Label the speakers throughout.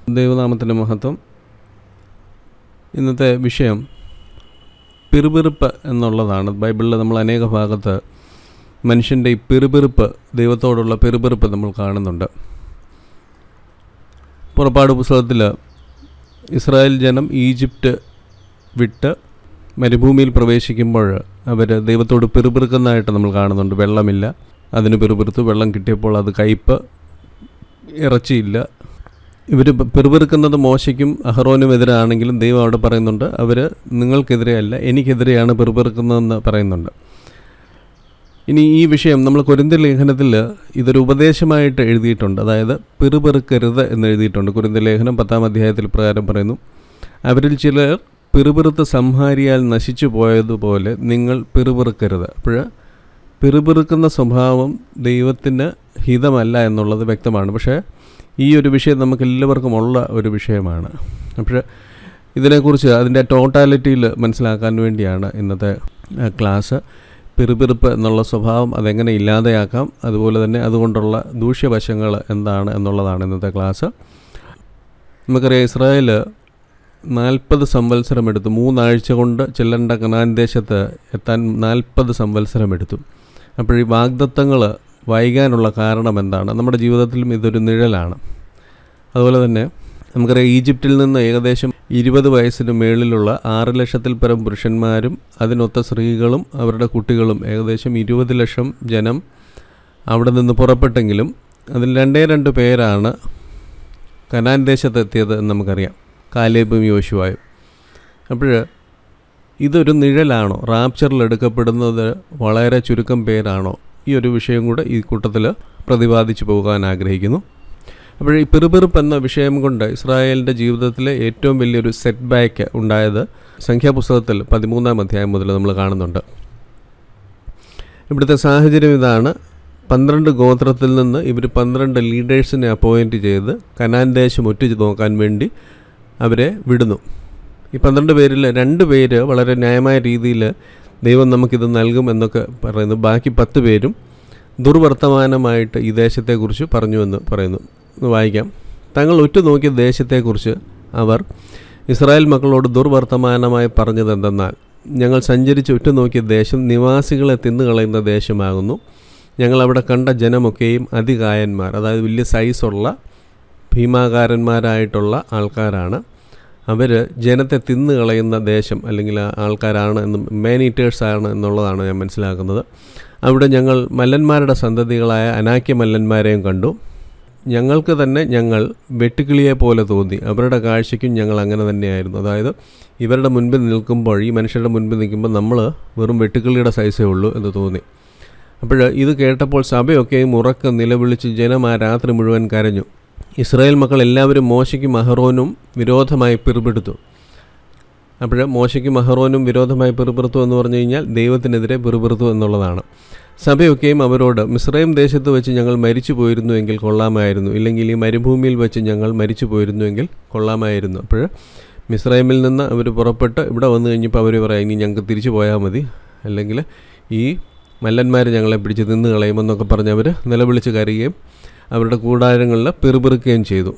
Speaker 1: ദൈവനാമത്തിൻ്റെ മഹത്വം. ഇന്നത്തെ വിഷയം പിറുപിറുപ്പ് എന്നുള്ളതാണ്. ബൈബിളിൽ നമ്മൾ അനേക ഭാഗത്ത് മനുഷ്യൻ്റെ ഈ പിറുപിറുപ്പ്, ദൈവത്തോടുള്ള പിറുപിറുപ്പ് നമ്മൾ കാണുന്നുണ്ട്. പുറപ്പാട് പുസ്തകത്തിൽ ഇസ്രായേൽ ജനം ഈജിപ്റ്റ് വിട്ട് മരുഭൂമിയിൽ പ്രവേശിക്കുമ്പോൾ അവർ ദൈവത്തോട് പിറുപിറുക്കുന്നതായിട്ട് നമ്മൾ കാണുന്നുണ്ട്. വെള്ളമില്ല, അതിന് പിറുപിറുത്തു. വെള്ളം കിട്ടിയപ്പോൾ അത് കയ്പ്പ്, ഇറച്ചിയില്ല. ഇവർ പിറുപിറുക്കുന്നത് മോശയ്ക്കും അഹറോനും എതിരാണെങ്കിലും ദൈവം അവിടെ പറയുന്നുണ്ട്, അവർ നിങ്ങൾക്കെതിരെയല്ല, എനിക്കെതിരെയാണ് പിറുപിറുക്കുന്നതെന്ന് പറയുന്നുണ്ട്. ഇനി ഈ വിഷയം നമ്മൾ കൊരിന്ത്യർ ലേഖനത്തിൽ ഇതൊരു ഉപദേശമായിട്ട് എഴുതിയിട്ടുണ്ട്. അതായത് പിറുപിറുക്കരുത് എന്ന് എഴുതിയിട്ടുണ്ട്. കൊരിന്ത്യർ ലേഖനം 10-ാം അധ്യായത്തിൽ പ്രകാരം പറയുന്നു, അവരിൽ ചിലർ പിറുപിറുത്ത് സംഹാരിയാൽ നശിച്ചു പോയതുപോലെ നിങ്ങൾ പിറുപിറുക്കരുത്. അപ്പോൾ പിറുപിറുക്കുന്ന സ്വഭാവം ദൈവത്തിന് ഹിതമല്ല എന്നുള്ളത് വ്യക്തമാണ്. പക്ഷേ ഈ ഒരു വിഷയം നമുക്കെല്ലാവർക്കും ഉള്ള ഒരു വിഷയമാണ്. അപ്പോൾ ഇതിനെക്കുറിച്ച് അതിൻ്റെ ടോട്ടാലിറ്റിയിൽ മനസ്സിലാക്കാൻ വേണ്ടിയാണ് ഇന്നത്തെ ക്ലാസ്. പിറുപിറുപ്പ് എന്നുള്ള സ്വഭാവം അതെങ്ങനെ ഇല്ലാതെയാക്കാം, അതുപോലെ തന്നെ അതുകൊണ്ടുള്ള ദൂഷ്യവശങ്ങൾ എന്താണ് എന്നുള്ളതാണ് ഇന്നത്തെ ക്ലാസ്. നമുക്കറിയാം, ഇസ്രായേൽ 40 സംവത്സരം എടുത്തു. 3 ആഴ്ച കൊണ്ട് ചെല്ലേണ്ട കനാൻ ദേശത്ത് എത്താൻ 40 സംവത്സരം എടുത്തു. അപ്പോൾ ഈ വാഗ്ദത്തങ്ങൾ വൈകാനുള്ള കാരണം എന്താണ്? നമ്മുടെ ജീവിതത്തിലും ഇതൊരു നിഴലാണ്. അതുപോലെ തന്നെ നമുക്കറിയാം, ഈജിപ്തിൽ നിന്ന് ഏകദേശം 20 വയസ്സിന് മേളിലുള്ള 6 ലക്ഷത്തിൽ പരം പുരുഷന്മാരും അതിനൊത്ത സ്ത്രീകളും അവരുടെ കുട്ടികളും ഏകദേശം 20 ലക്ഷം ജനം അവിടെ നിന്ന് പുറപ്പെട്ടെങ്കിലും അതിൽ 2 പേരാണ് കനാൻ ദേശത്തെത്തിയത് എന്ന് നമുക്കറിയാം, കാലേബും യോശുവായും. അപ്പോൾ ഇതൊരു നിഴലാണോ? റാപ്ചറിൽ എടുക്കപ്പെടുന്നത് വളരെ ചുരുക്കം പേരാണോ? ഈ ഒരു വിഷയം കൂടെ ഈ കൂട്ടത്തിൽ പ്രതിപാദിച്ചു പോകാൻ ആഗ്രഹിക്കുന്നു. അപ്പോൾ ഈ പിറുപിറുപ്പ് എന്ന വിഷയം കൊണ്ട് ഇസ്രായേലിൻ്റെ ജീവിതത്തിലെ ഏറ്റവും വലിയൊരു സെറ്റ് ബാക്ക് ഉണ്ടായത് സംഖ്യാപുസ്തകത്തിൽ 13-ാം അധ്യായം മുതൽ നമ്മൾ കാണുന്നുണ്ട്. ഇവിടുത്തെ സാഹചര്യം ഇതാണ്. 12 ഗോത്രത്തിൽ നിന്ന് ഇവർ 12 ലീഡേഴ്സിനെ അപ്പോയിൻറ്റ് ചെയ്ത് കനാൻ ദേശം ഒറ്റ നോക്കാൻ വേണ്ടി അവരെ വിടുന്നു. ഈ 12 പേരിൽ 2 പേര് വളരെ ന്യായമായ രീതിയിൽ ദൈവം നമുക്കിത് നൽകും എന്നൊക്കെ പറയുന്നു. ബാക്കി 10 പേരും ദുർവർത്തമാനമായിട്ട് ഈ ദേശത്തെക്കുറിച്ച് പറഞ്ഞുവെന്ന് പറയുന്നു. വായിക്കാം. തങ്ങൾ ഉറ്റുനോക്കിയ ദേശത്തെക്കുറിച്ച് അവർ ഇസ്രായേൽ മക്കളോട് ദുർവർത്തമാനമായി പറഞ്ഞതെന്തെന്നാൽ, ഞങ്ങൾ സഞ്ചരിച്ച് ഉറ്റുനോക്കിയ ദേശം നിവാസികളെ തിന്നുകളയുന്ന ദേശമാകുന്നു. ഞങ്ങൾ അവിടെ കണ്ട ജനമൊക്കെയും അതികായന്മാർ, അതായത് വലിയ സൈസുള്ള ഭീമാകാരന്മാരായിട്ടുള്ള ആൾക്കാരാണ്. അവർ ജനത്തെ തിന്നുകളയുന്ന ദേശം അല്ലെങ്കിൽ ആൾക്കാരാണ് എന്ന്, മേനീറ്റേഴ്സാണ് എന്നുള്ളതാണ് ഞാൻ മനസ്സിലാക്കുന്നത്. അവിടെ ഞങ്ങൾ മല്ലന്മാരുടെ സന്തതികളായ അനാക്യ മല്ലന്മാരെയും കണ്ടു. ഞങ്ങൾക്ക് തന്നെ ഞങ്ങൾ വെട്ടുക്കിളിയെ പോലെ തോന്നി. അവരുടെ കാഴ്ചയ്ക്കും ഞങ്ങൾ അങ്ങനെ തന്നെയായിരുന്നു. അതായത് ഇവരുടെ മുൻപിൽ നിൽക്കുമ്പോൾ, ഈ മനുഷ്യരുടെ മുൻപിൽ നിൽക്കുമ്പോൾ നമ്മൾ വെറും വെട്ടുക്കിളിയുടെ സൈസേ ഉള്ളൂ എന്ന് തോന്നി. അപ്പോൾ ഇത് കേട്ടപ്പോൾ സഭയൊക്കെയും ഉറക്കം നിലവിളിച്ച് ജനം ആ രാത്രി മുഴുവൻ കരഞ്ഞു. ഇസ്രായേൽ മക്കൾ എല്ലാവരും മോശയ്ക്കും അഹറോനും വിരോധമായി പിറുപിറുത്തു. അപ്പോൾ മോശയ്ക്കും അഹറോനും വിരോധമായി പിറുപിറുത്തു എന്ന് പറഞ്ഞു കഴിഞ്ഞാൽ ദൈവത്തിനെതിരെ പിറുപിറുത്തു എന്നുള്ളതാണ്. സഭയൊക്കെയും അവരോട്, മിസ്രൈം ദേശത്ത് വെച്ച് ഞങ്ങൾ മരിച്ചു പോയിരുന്നുവെങ്കിൽ കൊള്ളാമായിരുന്നു, ഇല്ലെങ്കിൽ ഈ മരുഭൂമിയിൽ വെച്ച് ഞങ്ങൾ മരിച്ചു പോയിരുന്നുവെങ്കിൽ കൊള്ളാമായിരുന്നു. അപ്പോൾ മിസ്രൈമിൽ നിന്ന് അവർ പുറപ്പെട്ട് ഇവിടെ വന്നു കഴിഞ്ഞപ്പോൾ അവർ പറയാം, ഇനി ഞങ്ങൾക്ക് തിരിച്ചു പോയാൽ മതി, അല്ലെങ്കിൽ ഈ മല്ലന്മാർ ഞങ്ങളെ പിടിച്ച് തിന്നു കളയുമെന്നൊക്കെ പറഞ്ഞ് അവർ നിലവിളിച്ച് കരയുകയും അവരുടെ കൂടാരങ്ങളിൽ പിറുപിറുക്കുകയും ചെയ്തു.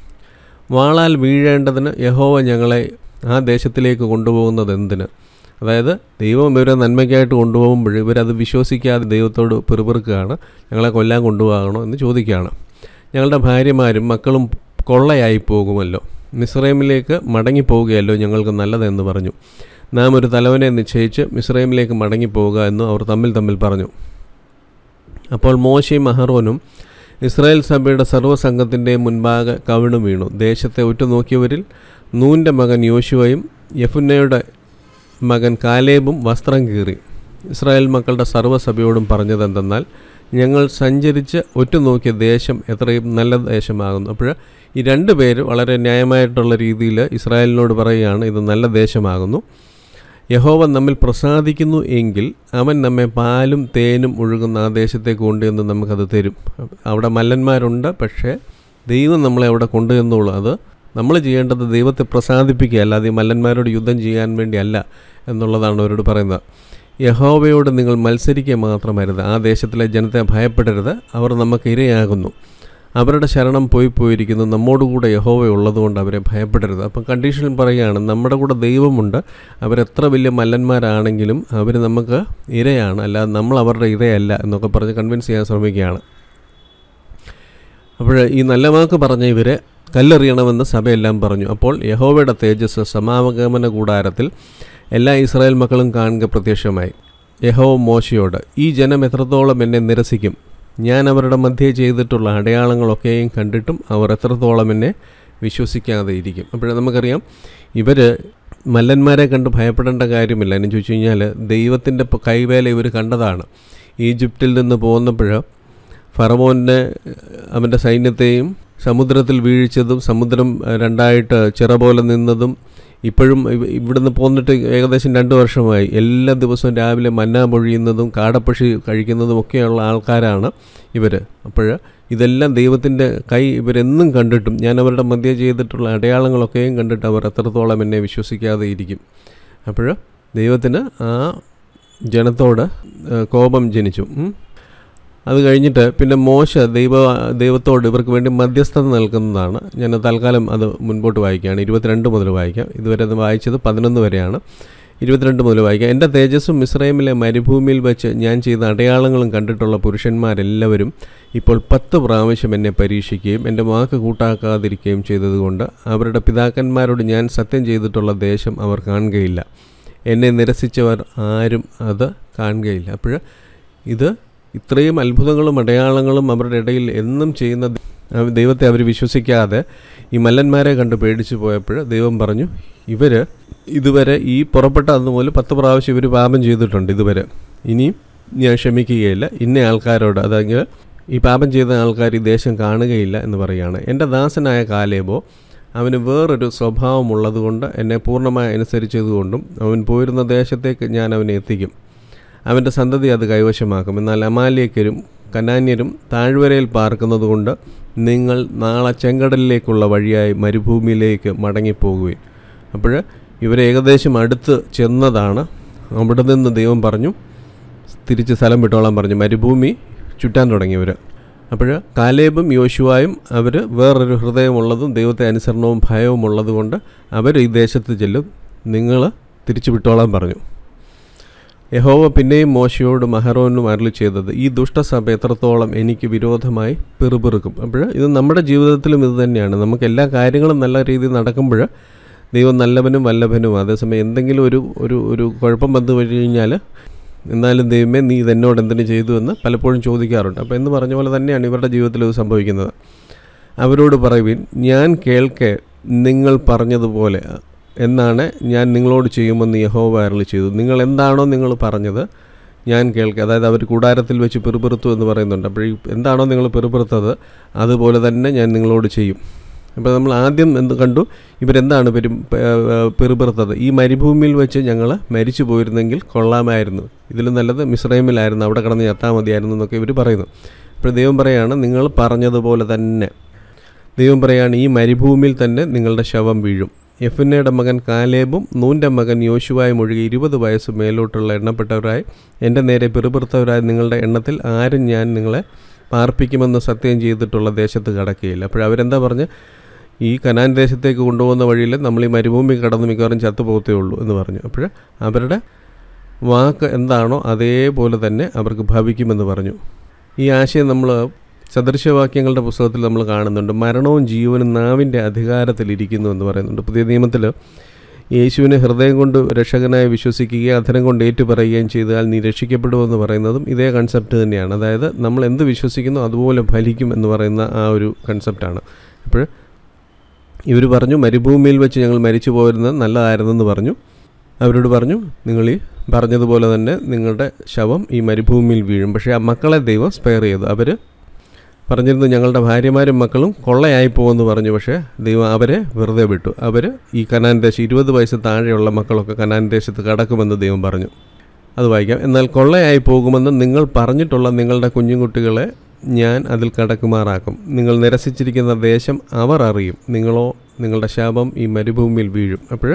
Speaker 1: വാളാൽ വീഴേണ്ടതിന് യഹോവ ഞങ്ങളെ ആ ദേശത്തിലേക്ക് കൊണ്ടുപോകുന്നത് എന്തിന്? അതായത് ദൈവം ഇവരെ നന്മയ്ക്കായിട്ട് കൊണ്ടുപോകുമ്പോൾ ഇവരത് വിശ്വസിക്കാതെ ദൈവത്തോട് പിറുപിറുക്കുകയാണ്. ഞങ്ങളെ കൊല്ലാൻ കൊണ്ടുപോകണോ എന്ന് ചോദിക്കുകയാണ്. ഞങ്ങളുടെ ഭാര്യമാരും മക്കളും കൊള്ളയായി പോകുമല്ലോ, മിസ്രൈമിലേക്ക് മടങ്ങിപ്പോവുകയല്ലോ ഞങ്ങൾക്ക് നല്ലതെന്ന് പറഞ്ഞു. നാം ഒരു തലവനെ നിശ്ചയിച്ച് മിസ്രൈമിലേക്ക് മടങ്ങിപ്പോവുക എന്നും അവർ തമ്മിൽ പറഞ്ഞു. അപ്പോൾ മോശയും അഹറോനും ഇസ്രായേൽ സഭയുടെ സർവ്വസംഘത്തിൻ്റെയും മുൻപാകെ കവിണു വീണു. ദേശത്തെ ഉറ്റുനോക്കിയവരിൽ നൂൻ്റെ മകൻ യോശുവയും യെഫുന്നയുടെ മകൻ കാലേബും വസ്ത്രം കീറി ഇസ്രായേൽ മക്കളുടെ സർവ്വസഭയോടും പറഞ്ഞതെന്തെന്നാൽ, ഞങ്ങൾ സഞ്ചരിച്ച് ഒറ്റുനോക്കിയ ദേശം എത്രയും നല്ല ദേശമാകുന്നു. അപ്പോൾ ഈ 2 പേര് വളരെ ന്യായമായിട്ടുള്ള രീതിയിൽ ഇസ്രായേലിനോട് പറയുകയാണ്, ഇത് നല്ല ദേശമാകുന്നു. യഹോവ നമ്മിൽ പ്രസാദിക്കുന്നു എങ്കിൽ അവൻ നമ്മെ പാലും തേനും ഒഴുകുന്ന ആ ദേശത്തേക്ക് കൊണ്ടുവന്ന് നമുക്കത് തരും. അവിടെ മല്ലന്മാരുണ്ട്, പക്ഷേ ദൈവം നമ്മളെ അവിടെ കൊണ്ടുവന്നുള്ളൂ. അത് നമ്മൾ ചെയ്യേണ്ടത് ദൈവത്തെ പ്രസാദിപ്പിക്കുക, അല്ലാതെ ഈ മല്ലന്മാരോട് യുദ്ധം ചെയ്യാൻ വേണ്ടിയല്ല എന്നുള്ളതാണ് അവരോട് പറയുന്നത്. യഹോവയോട് നിങ്ങൾ മത്സരിക്കുക മാത്രമരുത്, ആ ദേശത്തിലെ ജനത്തെ ഭയപ്പെടരുത്, അവർ നമുക്ക് ഇരയാകുന്നു. അവരുടെ ശരണം പോയിരിക്കുന്നു, നമ്മോടുകൂടെ യഹോവ ഉള്ളതുകൊണ്ട് അവരെ ഭയപ്പെടരുത്. അപ്പം കണ്ടീഷനിൽ പറയുകയാണ്, നമ്മുടെ കൂടെ ദൈവമുണ്ട്, അവരെത്ര വലിയ മല്ലന്മാരാണെങ്കിലും അവർ നമുക്ക് ഇരയാണ്, അല്ലാതെ നമ്മൾ അവരുടെ ഇരയല്ല എന്നൊക്കെ പറഞ്ഞ് കൺവിൻസ് ചെയ്യാൻ ശ്രമിക്കുകയാണ്. അപ്പോൾ ഈ നല്ല വാക്ക് പറഞ്ഞ ഇവരെ കല്ലെറിയണമെന്ന് സഭയെല്ലാം പറഞ്ഞു. അപ്പോൾ യഹോവയുടെ തേജസ് സമാഗമന കൂടാരത്തിൽ എല്ലാ ഇസ്രായേൽ മക്കളും കാണുക പ്രത്യക്ഷമായി. യഹോവ മോശയോട്, ഈ ജനം എത്രത്തോളം എന്നെ നിരസിക്കും, ഞാൻ അവരുടെ മധ്യേ ചെയ്തിട്ടുള്ള അടയാളങ്ങളൊക്കെയും കണ്ടിട്ടും അവർ എത്രത്തോളം എന്നെ വിശ്വസിക്കാതെ ഇരിക്കും. അപ്പോൾ നമുക്കറിയാം, ഇവർ മല്ലന്മാരെ കണ്ട് ഭയപ്പെടേണ്ട കാര്യമില്ല. എന്നു ചോദിച്ചു കഴിഞ്ഞാൽ ദൈവത്തിൻ്റെ കൈവേല ഇവർ കണ്ടതാണ്. ഈജിപ്തിൽ നിന്ന് പോകുന്നപ്പോൾ ഫറവോനെ അവൻ്റെ സൈന്യത്തെയും സമുദ്രത്തിൽ വീഴ്ചതും, സമുദ്രം രണ്ടായിട്ട് ചിറ പോലെ നിന്നതും, ഇപ്പോഴും ഇവിടുന്ന് പോന്നിട്ട് ഏകദേശം 2 വർഷമായി എല്ലാ ദിവസവും രാവിലെ മന്ന പൊഴിയുന്നതും കാടപ്പക്ഷി കഴിക്കുന്നതും ഒക്കെയുള്ള ആൾക്കാരാണ് ഇവർ. അപ്പോൾ ഇതെല്ലാം ദൈവത്തിൻ്റെ കൈ ഇവരെന്നും കണ്ടിട്ടും ഞാൻ അവരുടെ മധ്യേ ചെയ്തിട്ടുള്ള അടയാളങ്ങളൊക്കെയും കണ്ടിട്ട് അവർ എത്രത്തോളം എന്നെ വിശ്വസിക്കാതെ ഇരിക്കും. അപ്പോൾ ദൈവത്തിന് ആ ജനത്തോട് കോപം ജനിച്ചു. അത് കഴിഞ്ഞിട്ട് പിന്നെ മോശ ദൈവത്തോട് ഇവർക്ക് വേണ്ടി മധ്യസ്ഥത നൽകുന്നതാണ്. ഞാൻ തൽക്കാലം അത് മുൻപോട്ട് വായിക്കുകയാണ്. 22 മുതൽ വായിക്കാം. ഇതുവരെ അത് വായിച്ചത് 11 വരെയാണ്. 22 മുതൽ വായിക്കാം. എൻ്റെ തേജസ്സും മിസ്രൈമിലെ മരുഭൂമിയിൽ വെച്ച് ഞാൻ ചെയ്ത അടയാളങ്ങളും കണ്ടിട്ടുള്ള പുരുഷന്മാരെല്ലാവരും ഇപ്പോൾ 10 പ്രാവശ്യം എന്നെ പരീക്ഷിക്കുകയും എൻ്റെ വാക്ക് കൂട്ടാക്കാതിരിക്കുകയും ചെയ്തതുകൊണ്ട് അവരുടെ പിതാക്കന്മാരോട് ഞാൻ സത്യം ചെയ്തിട്ടുള്ള ദേശം അവർ കാണുകയില്ല. എന്നെ നിരസിച്ചവർ ആരും അത് കാണുകയില്ല. അപ്പോൾ ഇത് ഇത്രയും അത്ഭുതങ്ങളും അടയാളങ്ങളും അവരുടെ ഇടയിൽ എന്നും ചെയ്യുന്ന ദൈവത്തെ അവർ വിശ്വസിക്കാതെ ഈ മല്ലന്മാരെ കണ്ട് പേടിച്ചു പോയപ്പോൾ ദൈവം പറഞ്ഞു, ഇവർ ഇതുവരെ ഈ പുറപ്പെട്ട അതുപോലെ 10 പ്രാവശ്യം ഇവർ പാപം ചെയ്തിട്ടുണ്ട്. ഇതുവരെ ഇനിയും ഞാൻ ക്ഷമിക്കുകയില്ല. ഇന്ന ആൾക്കാരോട്, അതായത് ഈ പാപം ചെയ്ത ആൾക്കാർ ഈ ദേശം കാണുകയില്ല എന്ന് പറയുകയാണ്. എൻ്റെ ദാസനായ കാലേബോ അവന് വേറൊരു സ്വഭാവമുള്ളതുകൊണ്ട് എന്നെ പൂർണ്ണമായി അനുസരിച്ചതുകൊണ്ടും അവൻ പോയിരുന്ന ദേശത്തേക്ക് ഞാൻ അവനെ എത്തിക്കും. അവൻ്റെ സന്തതി അത് കൈവശമാക്കും. എന്നാൽ അമാലേക്കരും കനാന്യരും താഴ്വരയിൽ പാർക്കുന്നതുകൊണ്ട് നിങ്ങൾ നാളെ ചെങ്കടലിലേക്കുള്ള വഴിയായി മരുഭൂമിയിലേക്ക് മടങ്ങിപ്പോകുകയും. അപ്പോൾ ഇവർ ഏകദേശം അടുത്ത് ചെന്നതാണ്. അവിടെ നിന്ന് ദൈവം പറഞ്ഞു തിരിച്ച് സ്ഥലം വിട്ടോളാൻ പറഞ്ഞു. മരുഭൂമി ചുറ്റാൻ തുടങ്ങിയവർ. അപ്പോൾ കാലേബും യോശുവായും അവർ വേറൊരു ഹൃദയമുള്ളതും ദൈവത്തെ അനുസരണവും ഭയവും ഉള്ളതുകൊണ്ട് അവർ ഈ ദേശത്ത് ചെല്ലും, നിങ്ങൾ തിരിച്ചു വിട്ടോളാൻ പറഞ്ഞു. യഹോവ പിന്നെയും മോശയോടും അഹരോനും അരുളി ചെയ്തത്, ഈ ദുഷ്ടസഭ എത്രത്തോളം എനിക്ക് വിരോധമായി പിറുപിറുക്കും. അപ്പോൾ ഇത് നമ്മുടെ ജീവിതത്തിലും ഇത് തന്നെയാണ്. നമുക്ക് എല്ലാ കാര്യങ്ങളും നല്ല രീതിയിൽ നടക്കുമ്പോൾ ദൈവം നല്ലവനും വല്ലഭനും. അതേസമയം എന്തെങ്കിലും ഒരു കുഴപ്പം വന്നു കഴിഞ്ഞാൽ, എന്നാലും ദൈവമേ നീ ഇതെന്നോട് എന്തിനു ചെയ്തു എന്ന് പലപ്പോഴും ചോദിക്കാറുണ്ട്. അപ്പോൾ എന്ന് പറഞ്ഞ പോലെ തന്നെയാണ് ഇവരുടെ ജീവിതത്തിൽ ഇത് സംഭവിക്കുന്നത്. അവരോട് പറയുവിൻ, ഞാൻ കേൾക്കെ നിങ്ങൾ പറഞ്ഞതുപോലെ എന്നാണ് ഞാൻ നിങ്ങളോട് ചെയ്യുമെന്ന് യഹോവ അരുളി ചെയ്തു. നിങ്ങൾ എന്താണോ നിങ്ങൾ പറഞ്ഞത് ഞാൻ കേൾക്കുക. അതായത് അവർ കൂടാരത്തിൽ വെച്ച് പിറുപിറുത്തു എന്ന് പറയുന്നുണ്ട്. അപ്പോൾ എന്താണോ നിങ്ങൾ പിറുപിറുത്തത് അതുപോലെ തന്നെ ഞാൻ നിങ്ങളോട് ചെയ്യും. അപ്പോൾ നമ്മൾ ആദ്യം എന്ത് കണ്ടു, ഇവരെന്താണ് പിറുപിറുത്തത്? ഈ മരുഭൂമിയിൽ വെച്ച് ഞങ്ങൾ മരിച്ചു പോയിരുന്നെങ്കിൽ കൊള്ളാമായിരുന്നു, ഇതിലും നല്ലത് മിസ്രൈമിലായിരുന്നു, അവിടെ കിടന്ന് ചത്താൽ മതിയായിരുന്നു എന്നൊക്കെ ഇവർ പറയുന്നു. അപ്പോൾ ദൈവം പറയുകയാണ്, നിങ്ങൾ പറഞ്ഞതുപോലെ തന്നെ. ദൈവം പറയുകയാണ്, ഈ മരുഭൂമിയിൽ തന്നെ നിങ്ങളുടെ ശവം വീഴും. യെഫുന്നയുടെ മകൻ കാലേബും നൂൻ്റെ മകൻ യോശുവായും ഒഴികെ 20 വയസ്സ് മേലോട്ടുള്ള എണ്ണപ്പെട്ടവരായി എൻ്റെ നേരെ പിറുപിറുത്തവരായ നിങ്ങളുടെ എണ്ണത്തിൽ ആരും ഞാൻ നിങ്ങളെ പാർപ്പിക്കുമെന്ന് സത്യം ചെയ്തിട്ടുള്ള ദേശത്ത് കടക്കുകയില്ല. അപ്പോഴവരെന്താ പറഞ്ഞ്, ഈ കനാൻ ദേശത്തേക്ക് കൊണ്ടുപോകുന്ന വഴിയിൽ നമ്മൾ ഈ മരുഭൂമി കടന്ന് മിക്കവാറും ചത്തുപോകത്തേ ഉള്ളൂ എന്ന് പറഞ്ഞു. അപ്പോൾ അവരുടെ വാക്ക് എന്താണോ അതേപോലെ തന്നെ അവർക്ക് ഭവിക്കുമെന്ന് പറഞ്ഞു. ഈ ആശയം നമ്മൾ സദൃശവാക്യങ്ങളുടെ പുസ്തകത്തിൽ നമ്മൾ കാണുന്നുണ്ട്. മരണവും ജീവനും നാവിൻ്റെ അധികാരത്തിലിരിക്കുന്നു എന്ന് പറയുന്നുണ്ട്. പുതിയ നിയമത്തിൽ യേശുവിനെ ഹൃദയം കൊണ്ട് രക്ഷകനായി വിശ്വസിക്കുകയും അധരം കൊണ്ട് ഏറ്റുപറയുകയും ചെയ്താൽ നീ രക്ഷിക്കപ്പെടുമെന്ന് പറയുന്നതും ഇതേ കൺസെപ്റ്റ് തന്നെയാണ്. അതായത് നമ്മൾ എന്ത് വിശ്വസിക്കുന്നു അതുപോലെ ഫലിക്കും എന്ന് പറയുന്ന ആ ഒരു കൺസെപ്റ്റാണ്. അപ്പോൾ ഇവർ പറഞ്ഞു, മരുഭൂമിയിൽ വെച്ച് ഞങ്ങൾ മരിച്ചു പോയിരുന്നത് നല്ലതായിരുന്നെന്ന് പറഞ്ഞു. അവരോട് പറഞ്ഞു, നിങ്ങൾ ഈ പറഞ്ഞതുപോലെ തന്നെ നിങ്ങളുടെ ശവം ഈ മരുഭൂമിയിൽ വീഴും. പക്ഷേ ആ മക്കളെ ദൈവം സ്പെയർ ചെയ്തു. അവർ പറഞ്ഞിരുന്നു ഞങ്ങളുടെ ഭാര്യമാരും മക്കളും കൊള്ളയായി പോകുമെന്ന് പറഞ്ഞു. പക്ഷേ ദൈവം അവരെ വെറുതെ വിട്ടു. അവർ ഈ കനാൻ ദേശം 20 വയസ്സ് താഴെയുള്ള മക്കളൊക്കെ കനാൻ ദേശത്ത് കടക്കുമെന്ന് ദൈവം പറഞ്ഞു. അത് വായിക്കാം. എന്നാൽ കൊള്ളയായി പോകുമെന്ന് നിങ്ങൾ പറഞ്ഞിട്ടുള്ള നിങ്ങളുടെ കുഞ്ഞുകുട്ടികളെ ഞാൻ അതിൽ കടക്കുമാറാക്കും. നിങ്ങൾ നിരസിച്ചിരിക്കുന്ന ദേശം അവർ അറിയും. നിങ്ങളോ നിങ്ങളുടെ ശാപം ഈ മരുഭൂമിയിൽ വീഴും. അപ്പോൾ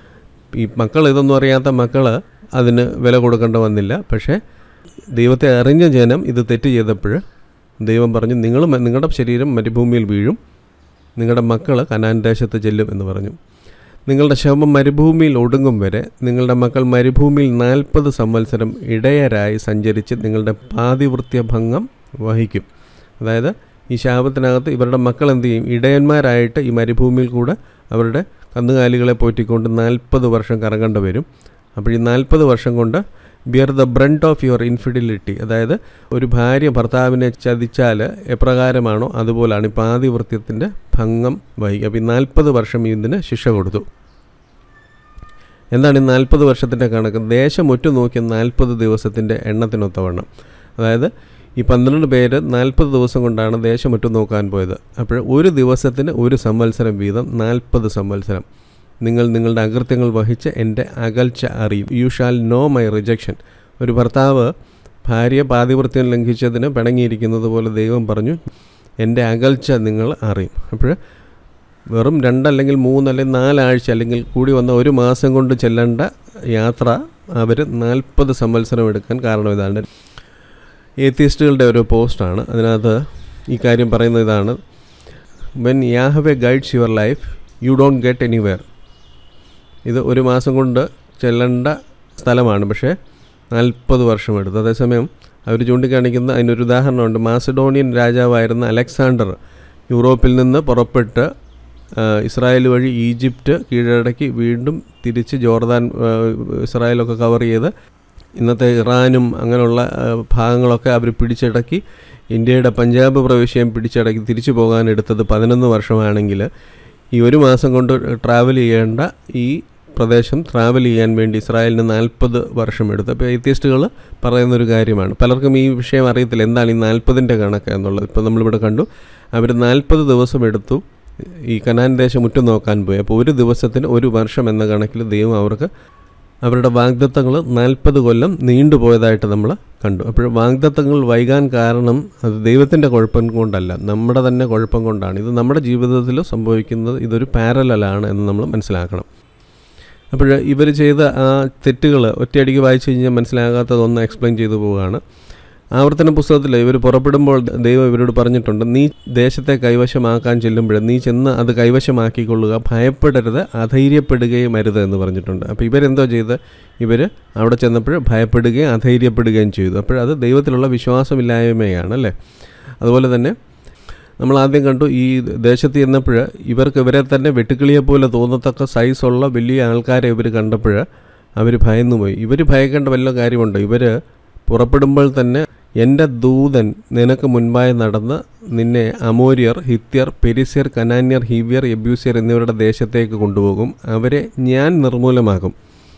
Speaker 1: ഈ മക്കൾ, ഇതൊന്നും അറിയാത്ത മക്കൾ അതിന് വില കൊടുക്കേണ്ട വന്നില്ല. പക്ഷേ ദൈവത്തെ അറിഞ്ഞ ജനം ഇത് തെറ്റ് ചെയ്തപ്പോൾ ദൈവം പറഞ്ഞു, നിങ്ങളുടെ ശരീരം മരുഭൂമിയിൽ വീഴും, നിങ്ങളുടെ മക്കൾ കനാൻ ദേശത്ത് ചെല്ലും എന്ന് പറഞ്ഞു. നിങ്ങളുടെ ശവം മരുഭൂമിയിൽ ഒടുങ്ങും വരെ നിങ്ങളുടെ മക്കൾ മരുഭൂമിയിൽ 40 സംവത്സരം ഇടയരായി സഞ്ചരിച്ച് നിങ്ങളുടെ പാതിവൃത്യഭംഗം വഹിക്കും. അതായത് ഈ ശാപത്തിനകത്ത് ഇവരുടെ മക്കൾ എന്ത് ചെയ്യും? ഇടയന്മാരായിട്ട് ഈ മരുഭൂമിയിൽ കൂടെ അവരുടെ കന്നുകാലികളെ പോറ്റിക്കൊണ്ട് 40 വർഷം കറങ്ങേണ്ടി വരും. അപ്പോൾ ഈ 40 വർഷം കൊണ്ട് bear the brunt of your infidelity, അതായത് ഒരു ഭാര്യ ഭർത്താവിനെ ചതിച്ചാൽ എപ്രകാരമാണോ അതുപോലാണ് ഈ പാതിവൃത്യത്തിൻ്റെ ഭംഗം വഹിക്കുക. അപ്പോൾ ഈ 40 വർഷം ഇതിന് ശിക്ഷ കൊടുത്തു. എന്താണ് ഈ 40 വർഷത്തിൻ്റെ കണക്ക്? ദേശം ഒറ്റുനോക്കിയ 40 ദിവസത്തിൻ്റെ എണ്ണത്തിനൊത്തവണ്ണം. അതായത് ഈ 12 പേര് 40 ദിവസം കൊണ്ടാണ് ദേശം ഒറ്റുനോക്കാൻ പോയത്. അപ്പോൾ ഒരു ദിവസത്തിന് 1 സംവത്സരം വീതം 40 സംവത്സരം നിങ്ങൾ നിങ്ങളുടെ അകൃത്യങ്ങൾ വഹിച്ച് എൻ്റെ അകൽച്ച അറിയും. You shall know my rejection. ഒരു ഭർത്താവ് ഭാര്യ പാതിവൃത്യം ലംഘിച്ചതിന് പിണങ്ങിയിരിക്കുന്നത് പോലെ ദൈവം പറഞ്ഞു, എൻ്റെ അകൽച്ച നിങ്ങൾ അറിയും. അപ്പോൾ വെറും 2 അല്ലെങ്കിൽ 3 അല്ലെങ്കിൽ 4 ആഴ്ച അല്ലെങ്കിൽ കൂടി വന്ന 1 മാസം കൊണ്ട് ചെല്ലേണ്ട യാത്ര അവർ 40 സംവത്സരം എടുക്കാൻ കാരണം ഇതാണ്. ഏത്തിയസ്റ്റുകളുടെ ഒരു പോസ്റ്റാണ്. അതിനകത്ത് ഈ കാര്യം പറയുന്നത് ഇതാണ്: when Yahweh guides your life you don't get anywhere. ഇത് 1 മാസം കൊണ്ട് ചെല്ലേണ്ട സ്ഥലമാണ്, പക്ഷേ 40 വർഷം എടുത്തു. അതേസമയം അവർ ചൂണ്ടിക്കാണിക്കുന്ന അതിനൊരു ഉദാഹരണമുണ്ട്. മാസിഡോണിയൻ രാജാവായിരുന്ന അലക്സാണ്ടർ യൂറോപ്പിൽ നിന്ന് പുറപ്പെട്ട് ഇസ്രായേൽ വഴി ഈജിപ്റ്റ് കീഴടക്കി വീണ്ടും തിരിച്ച് ജോർദാൻ, ഇസ്രായേലൊക്കെ കവർ ചെയ്ത് ഇന്നത്തെ ഇറാനും അങ്ങനെയുള്ള ഭാഗങ്ങളൊക്കെ അവർ പിടിച്ചടക്കി ഇന്ത്യയുടെ പഞ്ചാബ് പ്രവിശ്യം പിടിച്ചടക്കി തിരിച്ചു പോകാൻ എടുത്തത് 11 വർഷമാണെങ്കിൽ ഈ 1 മാസം കൊണ്ട് ട്രാവൽ ചെയ്യേണ്ട ഈ പ്രദേശം ട്രാവൽ ചെയ്യാൻ വേണ്ടി ഇസ്രായേലിന് 40 വർഷം എടുത്തു. അപ്പോൾ എത്തിയസ്റ്റുകൾ പറയുന്നൊരു കാര്യമാണ്. പലർക്കും ഈ വിഷയം അറിയത്തില്ല, എന്താണ് ഈ 40ൻ്റെ കണക്ക് എന്നുള്ളത്. ഇപ്പോൾ നമ്മളിവിടെ കണ്ടു, അവർ 40 ദിവസം എടുത്തു ഈ കനാൻ ദേശം ഉറ്റുനോക്കാൻ പോയി. അപ്പോൾ 1 ദിവസത്തിന് 1 വർഷം എന്ന കണക്കിൽ ദൈവം അവർക്ക് അവരുടെ വാഗ്ദത്തങ്ങൾ 40 കൊല്ലം നീണ്ടുപോയതായിട്ട് നമ്മൾ കണ്ടു. അപ്പോൾ വാഗ്ദത്തങ്ങൾ വൈകാൻ കാരണം അത് ദൈവത്തിൻ്റെ കുഴപ്പം കൊണ്ടല്ല, നമ്മുടെ തന്നെ കുഴപ്പം കൊണ്ടാണ്. ഇത് നമ്മുടെ ജീവിതത്തിൽ സംഭവിക്കുന്നത്, ഇതൊരു പാരലലാണ് എന്ന് നമ്മൾ മനസ്സിലാക്കണം. അപ്പോൾ ഇവർ ചെയ്ത ആ തെറ്റുകൾ ഒറ്റയടിക്ക് വായിച്ചു കഴിഞ്ഞാൽ മനസ്സിലാകാത്തതൊന്ന് എക്സ്പ്ലെയിൻ ചെയ്തു പോവുകയാണ്. ആവർത്തന പുസ്തകത്തിൽ ഇവർ പുറപ്പെടുമ്പോൾ ദൈവം ഇവരോട് പറഞ്ഞിട്ടുണ്ട്, നീ ദേശത്തെ കൈവശമാക്കാൻ ചെല്ലുമ്പോൾ നീ ചെന്ന് അത് കൈവശമാക്കിക്കൊള്ളുക, ഭയപ്പെടരുത്, അധൈര്യപ്പെടുകയും അരുത് എന്ന് പറഞ്ഞിട്ടുണ്ട്. അപ്പോൾ ഇവരെന്തോ ചെയ്ത്? ഇവർ അവിടെ ചെന്നപ്പോൾ ഭയപ്പെടുകയും അധൈര്യപ്പെടുകയും ചെയ്തു. അപ്പോഴത് ദൈവത്തിലുള്ള വിശ്വാസമില്ലായ്മയാണ്, അല്ലേ? അതുപോലെ തന്നെ നമ്മൾ ആദ്യം കണ്ടു, ഈ ദേശത്ത് ചെന്നപ്പോൾ ഇവരെ തന്നെ വെട്ടുക്കിളിയെപ്പോലെ തോന്നത്തക്ക സൈസുള്ള വലിയ ആൾക്കാരെ ഇവർ കണ്ടപ്പോൾ അവർ ഭയന്നുപോയി. ഇവർ ഭയക്കേണ്ട വല്ല കാര്യമുണ്ടോ? ഇവർ പുറപ്പെടുമ്പോൾ തന്നെ എൻ്റെ ദൂതൻ നിനക്ക് മുൻപായി നടന്ന് നിന്നെ അമോര്യർ, ഹിത്യർ, പെരിസ്യർ, കനാന്യർ, ഹിവ്യർ, യെബ്യൂസ്യർ എന്നിവരുടെ ദേശത്തേക്ക് കൊണ്ടുപോകും, അവരെ ഞാൻ നിർമൂലമാക്കും.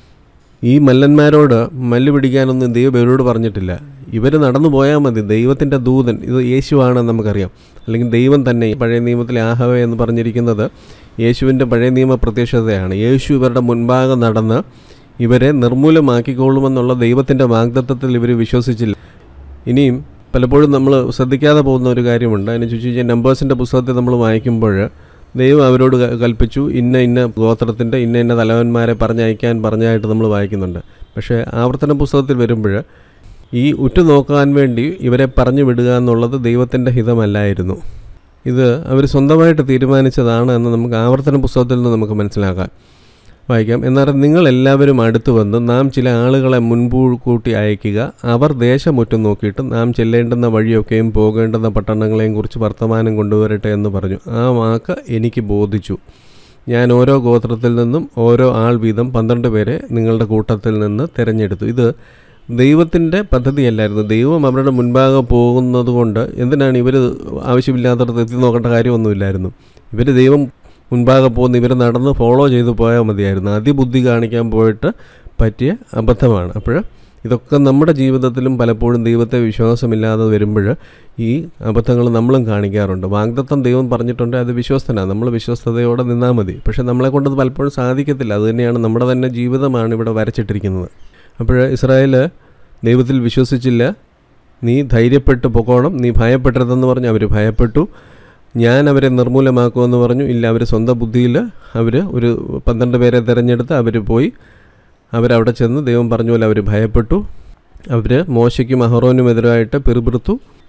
Speaker 1: ഈ മല്ലന്മാരോട് മല്ല് പിടിക്കാനൊന്നും ദൈവം ഇവരോട് പറഞ്ഞിട്ടില്ല. ഇവർ നടന്നു പോയാൽ മതി. ദൈവത്തിൻ്റെ ദൂതൻ, ഇത് യേശുവാണെന്ന് നമുക്കറിയാം, അല്ലെങ്കിൽ ദൈവം തന്നെ. പഴയ നിയമത്തിലെ ആഹവേ എന്ന് പറഞ്ഞിരിക്കുന്നത് യേശുവിൻ്റെ പഴയ നിയമ പ്രത്യക്ഷതയാണ്. യേശു ഇവരുടെ മുൻപാകെ നടന്ന് ഇവരെ നിർമൂലമാക്കിക്കൊള്ളുമെന്നുള്ള ദൈവത്തിൻ്റെ വാഗ്ദത്തത്തിൽ ഇവർ വിശ്വസിച്ചില്ല. ഇനിയും പലപ്പോഴും നമ്മൾ ശ്രദ്ധിക്കാതെ പോകുന്ന ഒരു കാര്യമുണ്ട്. അതിനെ ചോദിച്ചു നമ്പേഴ്സിൻ്റെ പുസ്തകത്തിൽ നമ്മൾ വായിക്കുമ്പോൾ ദൈവം അവരോട് കൽപ്പിച്ചു, ഇന്ന ഗോത്രത്തിൻ്റെ ഇന്ന തലവന്മാരെ പറഞ്ഞായിട്ട് നമ്മൾ വായിക്കുന്നുണ്ട്. പക്ഷേ ആവർത്തന പുസ്തകത്തിൽ വരുമ്പോൾ ഈ ഉറ്റുനോക്കാൻ വേണ്ടി ഇവരെ പറഞ്ഞു വിടുക എന്നുള്ളത് ദൈവത്തിൻ്റെ ഹിതമല്ലായിരുന്നു. ഇത് അവർ സ്വന്തമായിട്ട് തീരുമാനിച്ചതാണ് എന്ന് നമുക്ക് ആവർത്തന പുസ്തകത്തിൽ നിന്ന് നമുക്ക് വായിക്കാം. എന്നാൽ നിങ്ങളെല്ലാവരും അടുത്തു വന്ന് നാം ചില ആളുകളെ മുൻകൂട്ടി അയക്കുക, അവർ ദേശം ഉറ്റുനോക്കിയിട്ട് നാം ചെല്ലേണ്ടുന്ന വഴിയൊക്കെയും പോകേണ്ടുന്ന പട്ടണങ്ങളെയും കുറിച്ച് വർത്തമാനം കൊണ്ടുവരട്ടെ എന്ന് പറഞ്ഞു. ആ വാക്ക് എനിക്ക് ബോധിച്ചു. ഞാൻ ഓരോ ഗോത്രത്തിൽ നിന്നും ഓരോ ആൾ വീതം 12 പേരെ നിങ്ങളുടെ കൂട്ടത്തിൽ നിന്ന് തിരഞ്ഞെടുത്തു. ഇത് ദൈവത്തിൻ്റെ പദ്ധതിയല്ലായിരുന്നു. ദൈവം അവരുടെ മുൻപാകെ പോകുന്നത് കൊണ്ട് എന്തിനാണ് ഇവർ ആവശ്യമില്ലാത്തടത്ത് എത്തി നോക്കേണ്ട കാര്യമൊന്നുമില്ലായിരുന്നു. ഇവർ ദൈവം മുൻപാകെ പോകുന്ന ഇവർ നടന്ന് ഫോളോ ചെയ്ത് പോയാൽ മതിയായിരുന്നു. അതിബുദ്ധി കാണിക്കാൻ പോയിട്ട് പറ്റിയ അബദ്ധമാണ്. അപ്പോൾ ഇതൊക്കെ നമ്മുടെ ജീവിതത്തിലും പലപ്പോഴും ദൈവത്തെ വിശ്വാസമില്ലാതെ വരുമ്പോൾ ഈ അബദ്ധങ്ങൾ നമ്മളും കാണിക്കാറുണ്ട്. വാഗ്ദത്തം ദൈവം പറഞ്ഞിട്ടുണ്ട്, അത് വിശ്വസ്തനാണ്, നമ്മൾ വിശ്വസ്തയോടെ നിന്നാൽ മതി. പക്ഷേ നമ്മളെ കൊണ്ടത് പലപ്പോഴും സാധിക്കത്തില്ല. അതുതന്നെയാണ് നമ്മുടെ തന്നെ ജീവിതമാണ് ഇവിടെ വരച്ചിട്ടിരിക്കുന്നത്. അപ്പോൾ ഇസ്രായേൽ ദൈവത്തിൽ വിശ്വസിച്ചില്ല. നീ ധൈര്യപ്പെട്ട് പൊക്കോണം, നീ ഭയപ്പെടരുതെന്ന് പറഞ്ഞ് അവർ ഭയപ്പെട്ടു. ഞാൻ അവരെ നിർമൂലമാക്കുമെന്ന് പറഞ്ഞു. ഇല്ല, അവർ സ്വന്തം ബുദ്ധിയിൽ അവർ ഒരു 12 പേരെ തിരഞ്ഞെടുത്ത് അവർ പോയി. അവരവിടെ ചെന്ന് ദൈവം പറഞ്ഞ പോലെ അവർ ഭയപ്പെട്ടു. അവർ മോശയ്ക്കും അഹറോനും എതിരായിട്ട് പിറുപിറുത്തു.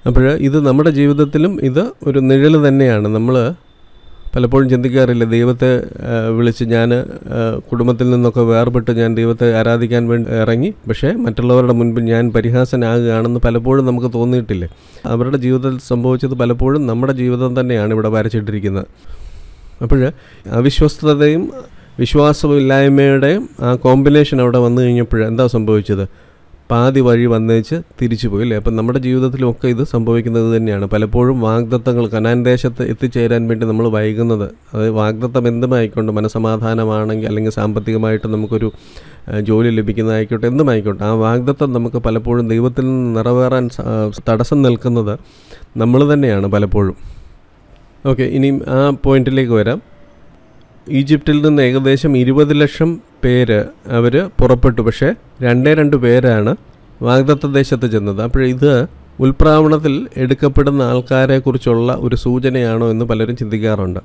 Speaker 1: അപ്പോൾ ഇത് നമ്മുടെ ജീവിതത്തിലും ഇത് ഒരു നിഴൽ തന്നെയാണ്. നമ്മൾ പലപ്പോഴും ചിന്തിക്കാറില്ല, ദൈവത്തെ വിളിച്ച് ഞാൻ കുടുംബത്തിൽ നിന്നൊക്കെ വേർപെട്ട് ഞാൻ ദൈവത്തെ ആരാധിക്കാൻ വേണ്ടി ഇറങ്ങി, പക്ഷേ മറ്റുള്ളവരുടെ മുൻപിൽ ഞാൻ പരിഹാസനാകുകയാണെന്ന് പലപ്പോഴും നമുക്ക് തോന്നിയിട്ടില്ലേ? അവരുടെ ജീവിതത്തിൽ സംഭവിച്ചത് പലപ്പോഴും നമ്മുടെ ജീവിതം തന്നെയാണ് ഇവിടെ വരച്ചിട്ടിരിക്കുന്നത്. അപ്പോൾ അവിശ്വസ്തതയും വിശ്വാസമില്ലായ്മയുടെയും ആ കോമ്പിനേഷൻ അവിടെ വന്നു കഴിഞ്ഞപ്പോൾ എന്താ സംഭവിച്ചത്? പാതി വഴി വന്നേച്ച് തിരിച്ചു പോയി അല്ലേ? അപ്പം നമ്മുടെ ജീവിതത്തിലുമൊക്കെ ഇത് സംഭവിക്കുന്നത് തന്നെയാണ്. പലപ്പോഴും വാഗ്ദത്തങ്ങൾ കനാൻ ദേശത്ത് എത്തിച്ചേരാൻ വേണ്ടി നമ്മൾ വൈകുന്നത്, അത് വാഗ്ദത്തം എന്തുമായിക്കൊണ്ട്, മനസമാധാനമാണെങ്കിൽ അല്ലെങ്കിൽ സാമ്പത്തികമായിട്ട് നമുക്കൊരു ജോലി ലഭിക്കുന്നതായിക്കോട്ടെ, എന്തുമായിക്കോട്ടെ, ആ വാഗ്ദത്തം നമുക്ക് പലപ്പോഴും ദൈവത്തിൽ നിന്ന് നിറവേറാൻ തടസ്സം നിൽക്കുന്നത് നമ്മൾ തന്നെയാണ് പലപ്പോഴും. ഓക്കെ, ഇനിയും ആ പോയിന്റിലേക്ക് വരാം. ഈജിപ്തിൽ നിന്ന് ഏകദേശം 20 ലക്ഷം പേര് അവർ പുറപ്പെട്ടു, പക്ഷേ 2 പേരാണ് വാഗ്ദത്ത ദേശത്ത് ചെന്നത്. അപ്പോൾ ഇത് ഉൽപ്രാവണത്തിൽ എടുക്കപ്പെടുന്ന ആൾക്കാരെക്കുറിച്ചുള്ള ഒരു സൂചനയാണോ എന്ന് പലരും ചിന്തിക്കാറുണ്ട്.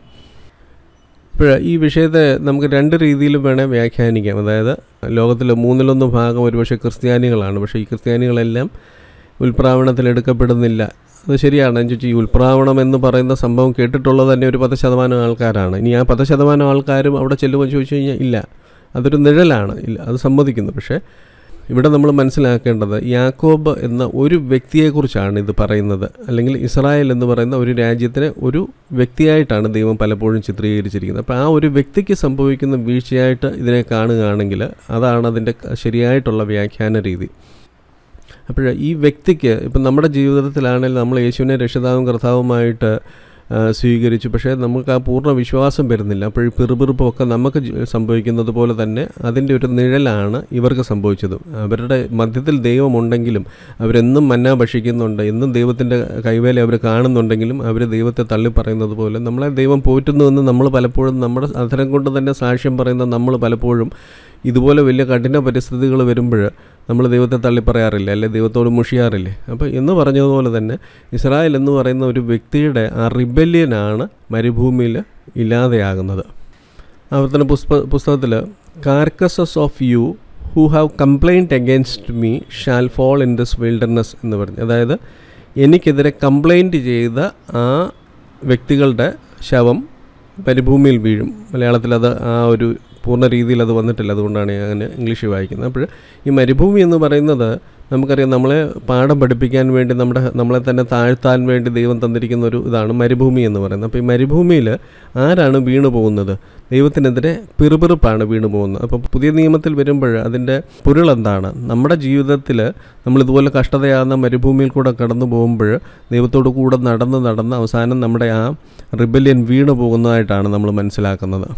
Speaker 1: അപ്പോൾ ഈ വിഷയത്തെ നമുക്ക് 2 രീതിയിലും വേണേൽ വ്യാഖ്യാനിക്കാം. അതായത് ലോകത്തിലെ 1/3 ഭാഗം ഒരുപക്ഷെ ക്രിസ്ത്യാനികളാണ്, പക്ഷേ ഈ ക്രിസ്ത്യാനികളെല്ലാം ഉൽപ്രാവണത്തിൽ എടുക്കപ്പെടുന്നില്ല. അത് ശരിയാണ്. എന്നുവെച്ചാൽ ഈ ഉൽപ്രാവണം എന്ന് പറയുന്ന സംഭവം കേട്ടിട്ടുള്ളത് തന്നെ ഒരു 10% ആൾക്കാരാണ്. ഇനി ആ 10% ആൾക്കാരും അവിടെ ചെല്ലുമ്പോൾ ചോദിച്ചു കഴിഞ്ഞാൽ ഇല്ല, അതൊരു നിഴലാണ്, ഇല്ല, അത് സമ്മതിക്കുന്നു. പക്ഷേ ഇവിടെ നമ്മൾ മനസ്സിലാക്കേണ്ടത് യാക്കോബ് എന്ന ഒരു വ്യക്തിയെക്കുറിച്ചാണ് ഇത് പറയുന്നത്. അല്ലെങ്കിൽ ഇസ്രായേൽ എന്ന് പറയുന്ന ഒരു രാജ്യത്തിനെ ഒരു വ്യക്തിയായിട്ടാണ് ദൈവം പലപ്പോഴും ചിത്രീകരിച്ചിരിക്കുന്നത്. അപ്പോൾ ആ ഒരു വ്യക്തിക്ക് സംഭവിക്കുന്ന വീഴ്ചയായിട്ട് ഇതിനെ കാണുകയാണെങ്കിൽ അതാണ് അതിൻ്റെ ശരിയായിട്ടുള്ള വ്യാഖ്യാന രീതി. അപ്പോൾ ഈ വ്യക്തിക്ക് ഇപ്പം നമ്മുടെ ജീവിതത്തിലാണെങ്കിൽ നമ്മൾ യേശുവിനെ രക്ഷിതാവും കർത്താവുമായിട്ട് സ്വീകരിച്ചു, പക്ഷേ നമുക്ക് ആ പൂർണ്ണ വിശ്വാസം വരുന്നില്ല. അപ്പോൾ ഈ പിറുപിറുപ്പൊക്കെ നമുക്ക് സംഭവിക്കുന്നത് പോലെ തന്നെ അതിൻ്റെ ഒരു നിഴലാണ് ഇവർക്ക് സംഭവിച്ചത്. അവരുടെ മധ്യത്തിൽ ദൈവമുണ്ടെങ്കിലും അവരെന്നും മന്ന ഭക്ഷിക്കുന്നുണ്ട്, എന്നും ദൈവത്തിൻ്റെ കൈവേല അവർ കാണുന്നുണ്ടെങ്കിലും അവർ ദൈവത്തെ തള്ളിപ്പറയുന്നത് പോലെ നമ്മളെ ദൈവം പോറ്റുന്നുവെന്ന് നമ്മൾ പലപ്പോഴും നമ്മുടെ അധരം കൊണ്ട് തന്നെ സാക്ഷ്യം പറയുന്ന നമ്മൾ പലപ്പോഴും ഇതുപോലെ വലിയ കഠിന പരിസ്ഥിതികൾ വരുമ്പോൾ നമ്മൾ ദൈവത്തെ തള്ളിപ്പറയാറില്ല, അല്ലെ ദൈവത്തോട് മുഷിയാറില്ലേ? അപ്പോൾ എന്ന് പറഞ്ഞതുപോലെ തന്നെ ഇസ്രായേൽ എന്ന് പറയുന്ന ഒരു വ്യക്തിയുടെ ആ റിബല്യനാണ് മരുഭൂമിയിൽ ഇല്ലാതെയാകുന്നത്. ആവർത്തന പുസ്തകത്തിൽ carcasses of you who have complaint against me shall fall in this wilderness എന്ന് പറഞ്ഞു. അതായത് എനിക്കെതിരെ കംപ്ലൈൻറ്റ് ചെയ്ത ആ വ്യക്തികളുടെ ശവം മരുഭൂമിയിൽ വീഴും. മലയാളത്തിൽ അത് ആ ഒരു പൂർണ്ണ രീതിയിൽ അത് വന്നിട്ടില്ല, അതുകൊണ്ടാണ് ഞാൻ അങ്ങനെ ഇംഗ്ലീഷിൽ വായിക്കുന്നത്. അപ്പോൾ ഈ മരുഭൂമി എന്ന് പറയുന്നത് നമുക്കറിയാം, നമ്മളെ പാഠം പഠിപ്പിക്കാൻ വേണ്ടി നമ്മളെ തന്നെ താഴ്ത്താൻ വേണ്ടി ദൈവം തന്നിരിക്കുന്ന ഒരു ഇതാണ് മരുഭൂമി എന്ന് പറയുന്നത്. അപ്പോൾ ഈ മരുഭൂമിയിൽ ആരാണ് വീണു പോകുന്നത്? ദൈവത്തിനെതിരെ പിറുപിറുപ്പാണ് വീണു പോകുന്നത്. അപ്പോൾ പുതിയ നിയമത്തിൽ വരുമ്പോൾ അതിൻ്റെ പൊരുളെന്താണ്? നമ്മുടെ ജീവിതത്തിൽ നമ്മളിതുപോലെ കഷ്ടതയാകുന്ന മരുഭൂമിയിൽ കൂടെ കടന്നു പോകുമ്പോൾ ദൈവത്തോടു കൂടെ നടന്ന് അവസാനം നമ്മുടെ ആ റിബല്യൻ വീണു പോകുന്നതായിട്ടാണ് നമ്മൾ മനസ്സിലാക്കുന്നത്.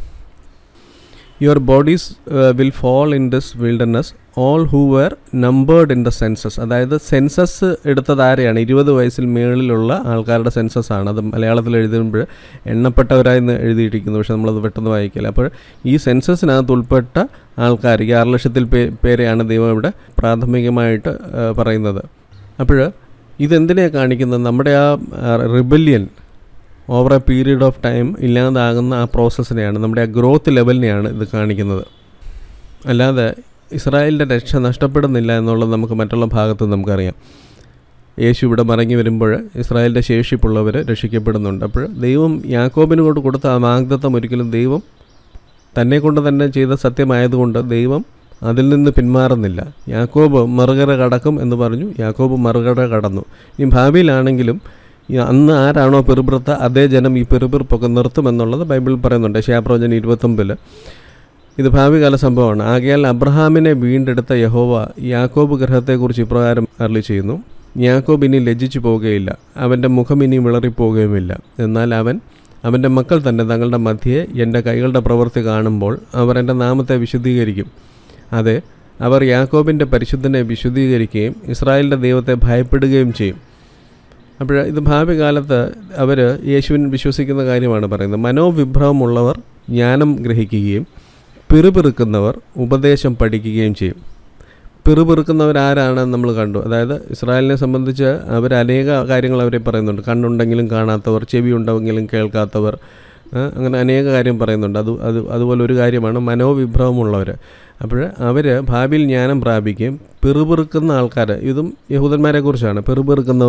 Speaker 1: Your bodies will fall in this wilderness, all who were numbered in the census. അതായത് സെൻസസ് എടുത്തത് ആരെയാണ്? 20 വയസ്സിൽ മേളിലുള്ള ആൾക്കാരുടെ സെൻസസ് ആണ്. അത് മലയാളത്തിൽ എഴുതുമ്പോൾ എണ്ണപ്പെട്ടവരായി എഴുതിയിരിക്കുന്നു, പക്ഷേ നമ്മളത് പെട്ടെന്ന് വായിക്കില്ല. അപ്പോൾ ഈ സെൻസസിനകത്ത് ഉൾപ്പെട്ട ആൾക്കാർ 6 ലക്ഷത്തിൽ പേരെയാണ് ദൈവം ഇവിടെ പ്രാഥമികമായിട്ട് പറയുന്നത്. അപ്പോൾ ഇതെന്തിനെയാണ് കാണിക്കുന്നത്? നമ്മുടെ ആ rebellion over a period of time ഇല്ലാതാകുന്ന ആ പ്രോസസ്സിനെയാണ്, നമ്മുടെ ആ ഗ്രോത്ത് ലെവലിനെയാണ് ഇത് കാണിക്കുന്നത്. അല്ലാതെ ഇസ്രായേലിൻ്റെ രക്ഷ നഷ്ടപ്പെടുന്നില്ല എന്നുള്ളത് നമുക്ക് മറ്റുള്ള ഭാഗത്ത് നമുക്കറിയാം. യേശു ഇവിടെ മടങ്ങി വരുമ്പോൾ ഇസ്രായേലിൻ്റെ ശേഷിപ്പുള്ളവർ രക്ഷിക്കപ്പെടുന്നുണ്ട്. അപ്പോൾ ദൈവം യാക്കോബിന് കൊണ്ട് കൊടുത്ത ആ വാഗ്ദത്തം ഒരിക്കലും ദൈവം തന്നെ കൊണ്ട് തന്നെ ചെയ്ത സത്യമായതുകൊണ്ട് ദൈവം അതിൽ നിന്ന് പിന്മാറുന്നില്ല. യാക്കോബ് മറുകര കടക്കും എന്ന് പറഞ്ഞു, യാക്കോബ് മറുകര കടന്നു. ഇനി ഭാവിയിലാണെങ്കിലും അന്ന് ആരാണോ പിറുപിറുത്ത അതേ ജനം ഈ പിറുപിറുപ്പൊക്കെ നിർത്തുമെന്നുള്ളത് ബൈബിളിൽ പറയുന്നുണ്ട്. യശയ്യാപ്രവചനം 29 ഇത് ഭാവികാല സംഭവമാണ്. ആകയാൽ അബ്രഹാമിനെ വീണ്ടെടുത്ത യഹോവ യാക്കോബ് ഗൃഹത്തെക്കുറിച്ച് ഇപ്രകാരം അരുളി ചെയ്യുന്നു: യാക്കോബ് ഇനി ലജ്ജിച്ചു പോകുകയില്ല, അവൻ്റെ മുഖം ഇനി വിളറിപ്പോകുകയുമില്ല. എന്നാൽ അവൻ്റെ മക്കൾ തന്നെ തങ്ങളുടെ മധ്യേ എൻ്റെ കൈകളുടെ പ്രവൃത്തി കാണുമ്പോൾ അവർ എൻ്റെ നാമത്തെ വിശുദ്ധീകരിക്കും. അതെ, അവർ യാക്കോബിൻ്റെ പരിശുദ്ധനെ വിശുദ്ധീകരിക്കുകയും ഇസ്രായേലിൻ്റെ ദൈവത്തെ ഭയപ്പെടുകയും ചെയ്യും. അപ്പോൾ ഇത് ഭാവി കാലത്ത് അവർ യേശുവിൻ വിശ്വസിക്കുന്ന കാര്യമാണ് പറയുന്നത്. മനോവിഭ്രമമുള്ളവർ ജ്ഞാനം ഗ്രഹിക്കുകയും പിറുപിറുക്കുന്നവർ ഉപദേശം പഠിക്കുകയും ചെയ്യും. പിറുപിറുക്കുന്നവരാരാണെന്ന് നമ്മൾ കണ്ടു. അതായത് ഇസ്രായേലിനെ സംബന്ധിച്ച് അവർ അനേക കാര്യങ്ങൾ അവരെ പറയുന്നുണ്ട്. കണ്ണുണ്ടെങ്കിലും കാണാത്തവർ, ചെവി ഉണ്ടെങ്കിലും കേൾക്കാത്തവർ, അങ്ങനെ അനേക കാര്യം പറയുന്നുണ്ട്. അതുപോലെ ഒരു കാര്യമാണ് മനോവിഭ്രമമുള്ളവർ. അപ്പോൾ അവർ ഭാവിയിൽ ജ്ഞാനം പ്രാപിക്കുകയും പിറുപിറുക്കുന്ന ആൾക്കാർ, ഇതും യഹൂദന്മാരെക്കുറിച്ചാണ്, പിറുപിറുക്കുന്നവർ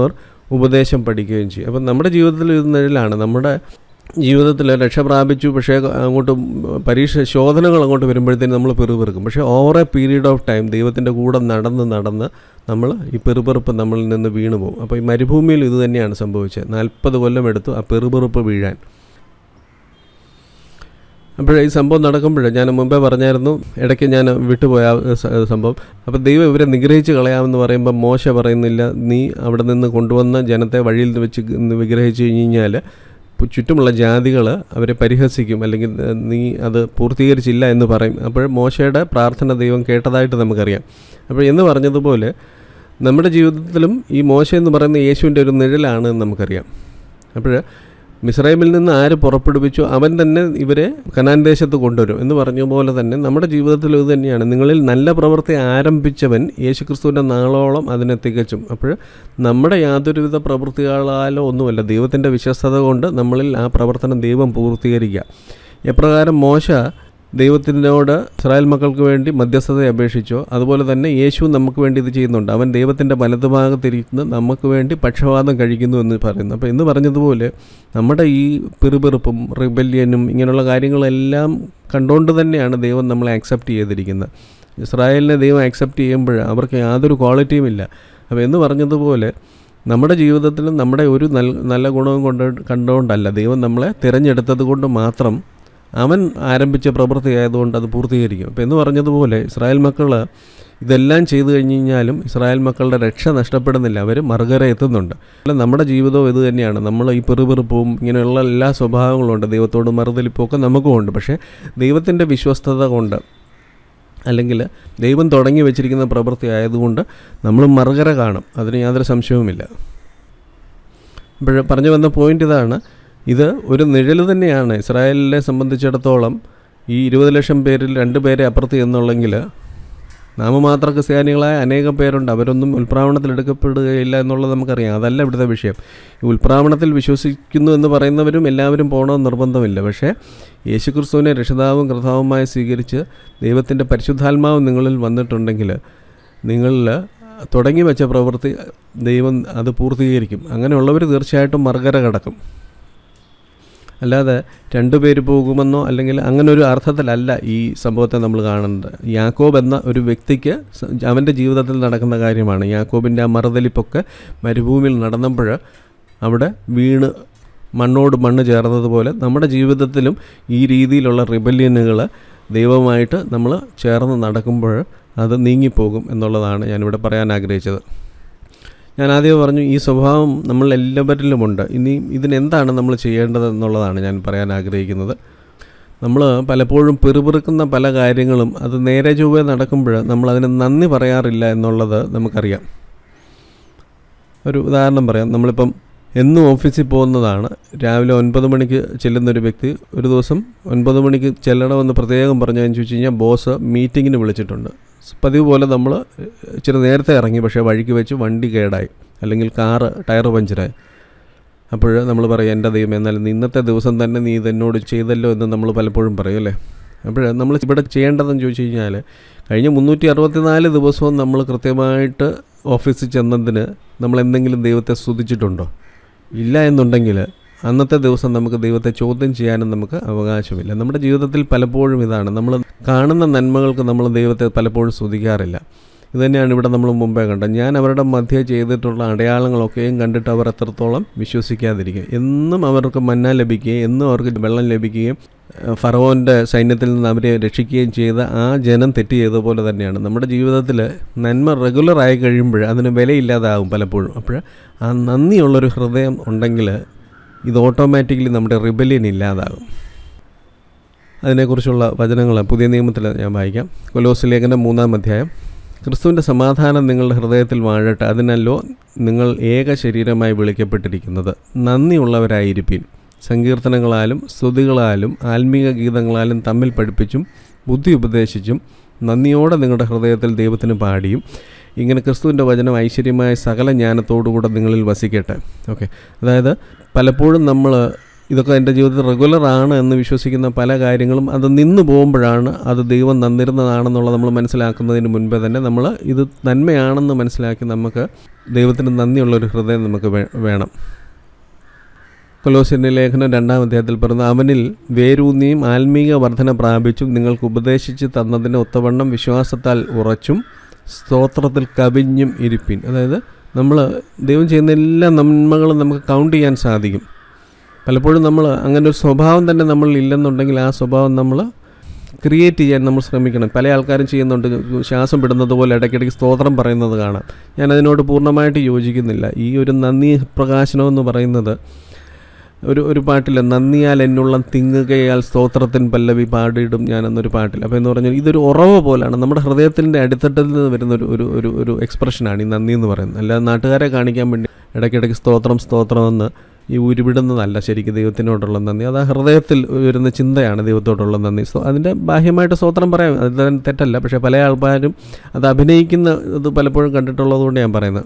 Speaker 1: ഉപദേശം പഠിക്കുകയും ചെയ്യും. അപ്പം നമ്മുടെ ജീവിതത്തിൽ ഇത് നിഴലാണ്. നമ്മുടെ ജീവിതത്തിൽ രക്ഷ പ്രാപിച്ചു, പക്ഷേ അങ്ങോട്ട് ശോധനകൾ അങ്ങോട്ട് വരുമ്പോഴത്തേനും നമ്മൾ പെറുപെറുക്കും. പക്ഷേ over a period of time ദൈവത്തിൻ്റെ കൂടെ നടന്ന് നമ്മൾ ഈ പെറുപെറുപ്പ് നമ്മളിൽ നിന്ന് വീണു പോകും. അപ്പോൾ ഈ മരുഭൂമിയിൽ ഇത് തന്നെയാണ് സംഭവിച്ചത്. 40 കൊല്ലം എടുത്തു ആ പെറുപെറുപ്പ് വീഴാൻ. അപ്പോഴേ ഈ സംഭവം നടക്കുമ്പോൾ ഞാൻ മുമ്പേ പറഞ്ഞായിരുന്നു, ഇടയ്ക്ക് ഞാൻ വിട്ടുപോയ സംഭവം. അപ്പോൾ ദൈവം ഇവരെ നിഗ്രഹിച്ച് കളയാമെന്ന് പറയുമ്പോൾ മോശ പറയുന്നില്ല, നീ അവിടെ നിന്ന് കൊണ്ടുവന്ന ജനത്തെ വഴിയിൽ വെച്ച് വിഗ്രഹിച്ച് കഴിഞ്ഞാൽ ചുറ്റുമുള്ള ജാതികൾ അവരെ പരിഹസിക്കും, അല്ലെങ്കിൽ നീ അത് പൂർത്തീകരിച്ചില്ല എന്ന് പറയും. അപ്പോൾ മോശയുടെ പ്രാർത്ഥന ദൈവം കേട്ടതായിട്ട് നമുക്കറിയാം. അപ്പോൾ എന്ന് പറഞ്ഞതുപോലെ നമ്മുടെ ജീവിതത്തിലും ഈ മോശ എന്ന് പറയുന്ന യേശുവിൻ്റെ ഒരു നിഴലാണ് എന്ന് നമുക്കറിയാം. അപ്പോൾ മിസ്രൈമിൽ നിന്ന് ആര് പുറപ്പെടുവിച്ചു അവൻ തന്നെ ഇവരെ കനാൻ ദേശത്ത് കൊണ്ടുവരും എന്ന് പറഞ്ഞ പോലെ തന്നെ നമ്മുടെ ജീവിതത്തിൽ ഇത് തന്നെയാണ്. നിങ്ങളിൽ നല്ല പ്രവൃത്തി ആരംഭിച്ചവൻ യേശുക്രിസ്തുവിൻ്റെ നാളോളം അതിനെ തികച്ചും. അപ്പോൾ നമ്മുടെ യാതൊരുവിധ പ്രവൃത്തികളാലോ ഒന്നുമല്ല, ദൈവത്തിൻ്റെ വിശ്വസ്തത കൊണ്ട് നമ്മളിൽ ആ പ്രവർത്തനം ദൈവം പൂർത്തീകരിക്കുക. എപ്രകാരം മോശ ദൈവത്തിനോട് ഇസ്രായേൽ മക്കൾക്ക് വേണ്ടി മധ്യസ്ഥത അപേക്ഷിച്ചോ, അതുപോലെ തന്നെ യേശു നമുക്ക് വേണ്ടി ഇത് ചെയ്യുന്നുണ്ട്. അവൻ ദൈവത്തിൻ്റെ വലതുഭാഗത്തിരിക്കുന്ന നമുക്ക് വേണ്ടി പക്ഷപാതം കഴിക്കുന്നു എന്ന് പറയുന്നു. അപ്പോൾ എന്ന് പറഞ്ഞതുപോലെ നമ്മുടെ ഈ പെറുപെറുപ്പും റിബല്യനും ഇങ്ങനെയുള്ള കാര്യങ്ങളെല്ലാം കണ്ടുകൊണ്ട് തന്നെയാണ് ദൈവം നമ്മളെ അക്സെപ്റ്റ് ചെയ്തിരിക്കുന്നത്. ഇസ്രായേലിനെ ദൈവം അക്സെപ്റ്റ് ചെയ്യുമ്പോൾ അവർക്ക് യാതൊരു ക്വാളിറ്റിയും ഇല്ല. അപ്പോൾ എന്ന് പറഞ്ഞതുപോലെ നമ്മുടെ ജീവിതത്തിലും നമ്മുടെ ഒരു നല്ല ഗുണവും കണ്ടുകൊണ്ടല്ല, ദൈവം നമ്മളെ തിരഞ്ഞെടുത്തത് കൊണ്ട് മാത്രം അവൻ ആരംഭിച്ച പ്രവൃത്തി ആയതുകൊണ്ട് അത് പൂർത്തീകരിക്കും. അപ്പോൾ എന്ന് പറഞ്ഞതുപോലെ ഇസ്രായേൽ മക്കൾ ഇതെല്ലാം ചെയ്തു കഴിഞ്ഞാലും ഇസ്രായേൽ മക്കളുടെ രക്ഷ നഷ്ടപ്പെടുന്നില്ല, അവർ മറുകര എത്തുന്നുണ്ട്. നമ്മുടെ ജീവിതവും ഇത് തന്നെയാണ്. നമ്മൾ ഈ പെറുപെറുപ്പും ഇങ്ങനെയുള്ള എല്ലാ സ്വഭാവങ്ങളും ഉണ്ട്, ദൈവത്തോട് മറുതലിപ്പൊക്കെ നമുക്കുമുണ്ട്. പക്ഷേ ദൈവത്തിൻ്റെ വിശ്വസ്തത കൊണ്ട്, അല്ലെങ്കിൽ ദൈവം തുടങ്ങി വെച്ചിരിക്കുന്ന പ്രവൃത്തി ആയതുകൊണ്ട് നമ്മൾ മറുകര കാണും, അതിന് യാതൊരു സംശയവുമില്ല. അപ്പോൾ പറഞ്ഞു വന്ന പോയിൻ്റ് ഇതാണ്, ഇത് ഒരു നിഴൽ തന്നെയാണ്. ഇസ്രായേലിനെ സംബന്ധിച്ചിടത്തോളം ഈ 20 ലക്ഷം പേരിൽ 2 പേരെ അപ്പുറത്ത് എന്നുള്ളെങ്കിൽ നാമമാത്ര ക്രിസ്ത്യാനികളായ അനേകം പേരുണ്ട്, അവരൊന്നും ഉൽപ്രാവണത്തിൽ എടുക്കപ്പെടുകയില്ല എന്നുള്ളത് നമുക്കറിയാം. അതല്ല ഇവിടുത്തെ വിഷയം. ഈ ഉൽപ്രാവണത്തിൽ വിശ്വസിക്കുന്നു എന്ന് പറയുന്നവരും എല്ലാവരും പോകണമെന്ന് നിർബന്ധമില്ല. പക്ഷേ യേശുക്രിസ്തുവിനെ രക്ഷിതാവും കർത്താവുമായി സ്വീകരിച്ച് ദൈവത്തിൻ്റെ പരിശുദ്ധാത്മാവ് നിങ്ങളിൽ വന്നിട്ടുണ്ടെങ്കിൽ നിങ്ങളിൽ തുടങ്ങി വെച്ച പ്രവൃത്തി ദൈവം അത് പൂർത്തീകരിക്കും. അങ്ങനെയുള്ളവർ തീർച്ചയായിട്ടും മറുകര കടക്കും. അല്ലാതെ 2 പേര് പോകുമെന്നോ അല്ലെങ്കിൽ അങ്ങനെ ഒരു അർത്ഥത്തിലല്ല ഈ സംഭവത്തെ നമ്മൾ കാണുന്നത്. യാക്കോബ് എന്ന ഒരു വ്യക്തിക്ക് അവൻ്റെ ജീവിതത്തിൽ നടക്കുന്ന കാര്യമാണ്. യാക്കോബിൻ്റെ ആ മറുതലിപ്പൊക്കെ മരുഭൂമിയിൽ നടന്നപ്പോൾ അവിടെ വീണ് മണ്ണോട് മണ്ണ് ചേർന്നതുപോലെ നമ്മുടെ ജീവിതത്തിലും ഈ രീതിയിലുള്ള റിബല്യനുകൾ ദൈവമായിട്ട് നമ്മൾ ചേർന്ന് നടക്കുമ്പോൾ അത് നീങ്ങിപ്പോകും എന്നുള്ളതാണ് ഞാനിവിടെ പറയാൻ ആഗ്രഹിച്ചത്. ഞാൻ ആദ്യം പറഞ്ഞു, ഈ സ്വഭാവം നമ്മളെല്ലാവരിലുമുണ്ട്. ഇനി ഇതിനെന്താണ് നമ്മൾ ചെയ്യേണ്ടതെന്നുള്ളതാണ് ഞാൻ പറയാൻ ആഗ്രഹിക്കുന്നത്. നമ്മൾ പലപ്പോഴും പെറുപെറുക്കുന്ന പല കാര്യങ്ങളും അത് നേരെ ചൊവ്വേ നടക്കുമ്പോൾ നമ്മളതിന് നന്ദി പറയാറില്ല എന്നുള്ളത് നമുക്കറിയാം. ഒരു ഉദാഹരണം പറയാം. നമ്മളിപ്പം എന്നും ഓഫീസിൽ പോകുന്നതാണ്. രാവിലെ 9 മണിക്ക് ചെല്ലുന്നൊരു വ്യക്തി ഒരു ദിവസം 9 മണിക്ക് ചെല്ലണമെന്ന് പ്രത്യേകം പറഞ്ഞതെന്ന് ചോദിച്ചു കഴിഞ്ഞാൽ ബോസ് മീറ്റിങ്ങിന് വിളിച്ചിട്ടുണ്ട്. പതിവ് പോലെ നമ്മൾ ഇച്ചിരി നേരത്തെ ഇറങ്ങി, പക്ഷേ വഴിക്ക് വെച്ച് വണ്ടി കേടായി, അല്ലെങ്കിൽ കാറ് ടയർ പഞ്ചറായി. അപ്പോൾ നമ്മൾ പറയും, എൻ്റെ ദൈവം, എന്നാലും ഇന്നത്തെ ദിവസം തന്നെ നീ ഇതെന്നോട് ചെയ്തല്ലോ എന്ന് നമ്മൾ പലപ്പോഴും പറയും അല്ലേ. അപ്പോൾ നമ്മൾ ഇവിടെ ചെയ്യേണ്ടതെന്ന് ചോദിച്ചു കഴിഞ്ഞാൽ കഴിഞ്ഞ 364 ദിവസവും നമ്മൾ കൃത്യമായിട്ട് ഓഫീസിൽ ചെന്നതിന് നമ്മൾ എന്തെങ്കിലും ദൈവത്തെ സ്തുതിച്ചിട്ടുണ്ടോ? ഇല്ല എന്നുണ്ടെങ്കിൽ അന്നത്തെ ദിവസം നമുക്ക് ദൈവത്തെ ചോദ്യം ചെയ്യാനും നമുക്ക് അവകാശമില്ല. നമ്മുടെ ജീവിതത്തിൽ പലപ്പോഴും ഇതാണ്, നമ്മൾ കാണുന്ന നന്മകൾക്ക് നമ്മൾ ദൈവത്തെ പലപ്പോഴും സ്തുതിക്കാറില്ല. ഇതുതന്നെയാണ് ഇവിടെ നമ്മൾ മുമ്പേ കണ്ടത്. ഞാൻ അവരുടെ മധ്യേ ചെയ്തിട്ടുള്ള അടയാളങ്ങളൊക്കെയും കണ്ടിട്ട് അവർ എത്രത്തോളം വിശ്വസിക്കാതിരിക്കും. എന്നും അവർക്ക് മന്ന ലഭിക്കുകയും എന്നും അവർക്ക് വെള്ളം ലഭിക്കുകയും ഫറവോൻ്റെ സൈന്യത്തിൽ നിന്ന് അവരെ രക്ഷിക്കുകയും ചെയ്ത ആ ജനം തെറ്റ് ചെയ്ത പോലെ തന്നെയാണ് നമ്മുടെ ജീവിതത്തിൽ നന്മ റെഗുലറായി കഴിയുമ്പോൾ അതിന് വിലയില്ലാതാകും പലപ്പോഴും. അപ്പോൾ ആ നന്ദിയുള്ളൊരു ഹൃദയം ഉണ്ടെങ്കിൽ ഇത് ഓട്ടോമാറ്റിക്കലി നമ്മുടെ റിബല്യൻ ഇല്ലാതാകും. അതിനെക്കുറിച്ചുള്ള വചനങ്ങൾ പുതിയ നിയമത്തിൽ ഞാൻ വായിക്കാം. കൊലോസ്യ ലേഖനം 3-ാം അധ്യായം. ക്രിസ്തുവിൻ്റെ സമാധാനം നിങ്ങളുടെ ഹൃദയത്തിൽ വാഴട്ടെ, അതിനല്ലോ നിങ്ങൾ ഏക ശരീരമായി വിളിക്കപ്പെട്ടിരിക്കുന്നത്. നന്ദിയുള്ളവരായിരിപ്പിൻ. സങ്കീർത്തനങ്ങളാലും സ്തുതികളാലും ആത്മീക ഗീതങ്ങളാലും തമ്മിൽ പഠിപ്പിച്ചും ബുദ്ധി ഉപദേശിച്ചും നന്ദിയോടെ നിങ്ങളുടെ ഹൃദയത്തിൽ ദൈവത്തിന് പാടിയും ഇങ്ങനെ ക്രിസ്തുവിൻ്റെ വചനം ഐശ്വര്യമായ സകല ജ്ഞാനത്തോടുകൂടെ നിങ്ങളിൽ വസിക്കട്ടെ. ഓക്കെ, അതായത് പലപ്പോഴും നമ്മൾ ഇതൊക്കെ എൻ്റെ ജീവിതത്തിൽ റെഗുലറാണ് എന്ന് വിശ്വസിക്കുന്ന പല കാര്യങ്ങളും അത് നിന്ന് പോകുമ്പോഴാണ് അത് ദൈവം തന്നിരുന്നതാണെന്നുള്ളത് നമ്മൾ മനസ്സിലാക്കുന്നതിന് മുൻപേ തന്നെ നമ്മൾ ഇത് നന്മയാണെന്ന് മനസ്സിലാക്കി നമുക്ക് ദൈവത്തിന് നന്ദിയുള്ളൊരു ഹൃദയം നമുക്ക് വേണം. കൊലോസ്യരുടെ ലേഖനം 2-ാം അധ്യായത്തിൽ പറയുന്നത്, അവനിൽ വേരൂന്നിയും ആത്മീക വർധന പ്രാപിച്ചും നിങ്ങൾക്ക് ഉപദേശിച്ച് തന്നതിന് ഒത്തവണ്ണം വിശ്വാസത്താൽ ഉറച്ചും സ്തോത്രത്തിൽ കവിഞ്ഞും ഇരിപ്പിൻ. അതായത് നമ്മൾ ദൈവം ചെയ്യുന്ന എല്ലാ നന്മകളും നമുക്ക് കൗണ്ട് ചെയ്യാൻ സാധിക്കും. പലപ്പോഴും നമ്മൾ അങ്ങനെ ഒരു സ്വഭാവം തന്നെ നമ്മളിൽ ഇല്ലെന്നുണ്ടെങ്കിൽ ആ സ്വഭാവം നമ്മൾ ക്രിയേറ്റ് ചെയ്യാൻ നമ്മൾ ശ്രമിക്കണം. പല ആൾക്കാരും ചെയ്യുന്നുണ്ട്, ശ്വാസം വിടുന്നത് പോലെ ഇടയ്ക്കിടയ്ക്ക് സ്തോത്രം പറയുന്നത് കാണാം. ഞാനതിനോട് പൂർണ്ണമായിട്ട് യോജിക്കുന്നില്ല. ഈ ഒരു നന്ദി പ്രകാശനം എന്ന് പറയുന്നത് ഒരു പാട്ടിൽ, നന്ദിയാൽ എന്നുള്ളം തിങ്ങുകയാൽ സ്തോത്രത്തിൻ പല്ലവി പാടിയിടും ഞാൻ എന്നൊരു പാട്ടിൽ. അപ്പോൾ എന്ന് പറഞ്ഞാൽ ഇതൊരു ഉറവ പോലാണ്, നമ്മുടെ ഹൃദയത്തിൻ്റെ അടിത്തട്ടിൽ നിന്ന് വരുന്ന ഒരു എക്സ്പ്രഷനാണ് ഈ നന്ദി എന്ന് പറയുന്നത്. അല്ലാതെ നാട്ടുകാരെ കാണിക്കാൻ വേണ്ടി ഇടയ്ക്കിടയ്ക്ക് സ്തോത്രം എന്ന് ഈ ഉരുവിടുന്നതല്ല ശരിക്കും ദൈവത്തിനോടുള്ള നന്ദി. അത് ആ ഹൃദയത്തിൽ വരുന്ന ചിന്തയാണ് ദൈവത്തോടുള്ള നന്ദി. അതിൻ്റെ ബാഹ്യമായിട്ട് സ്തോത്രം പറയാം, അത് തെറ്റല്ല. പക്ഷേ പല ആൾക്കാരും അത് അഭിനയിക്കുന്നത് പലപ്പോഴും കണ്ടിട്ടുള്ളതുകൊണ്ട് ഞാൻ പറയുന്നത്.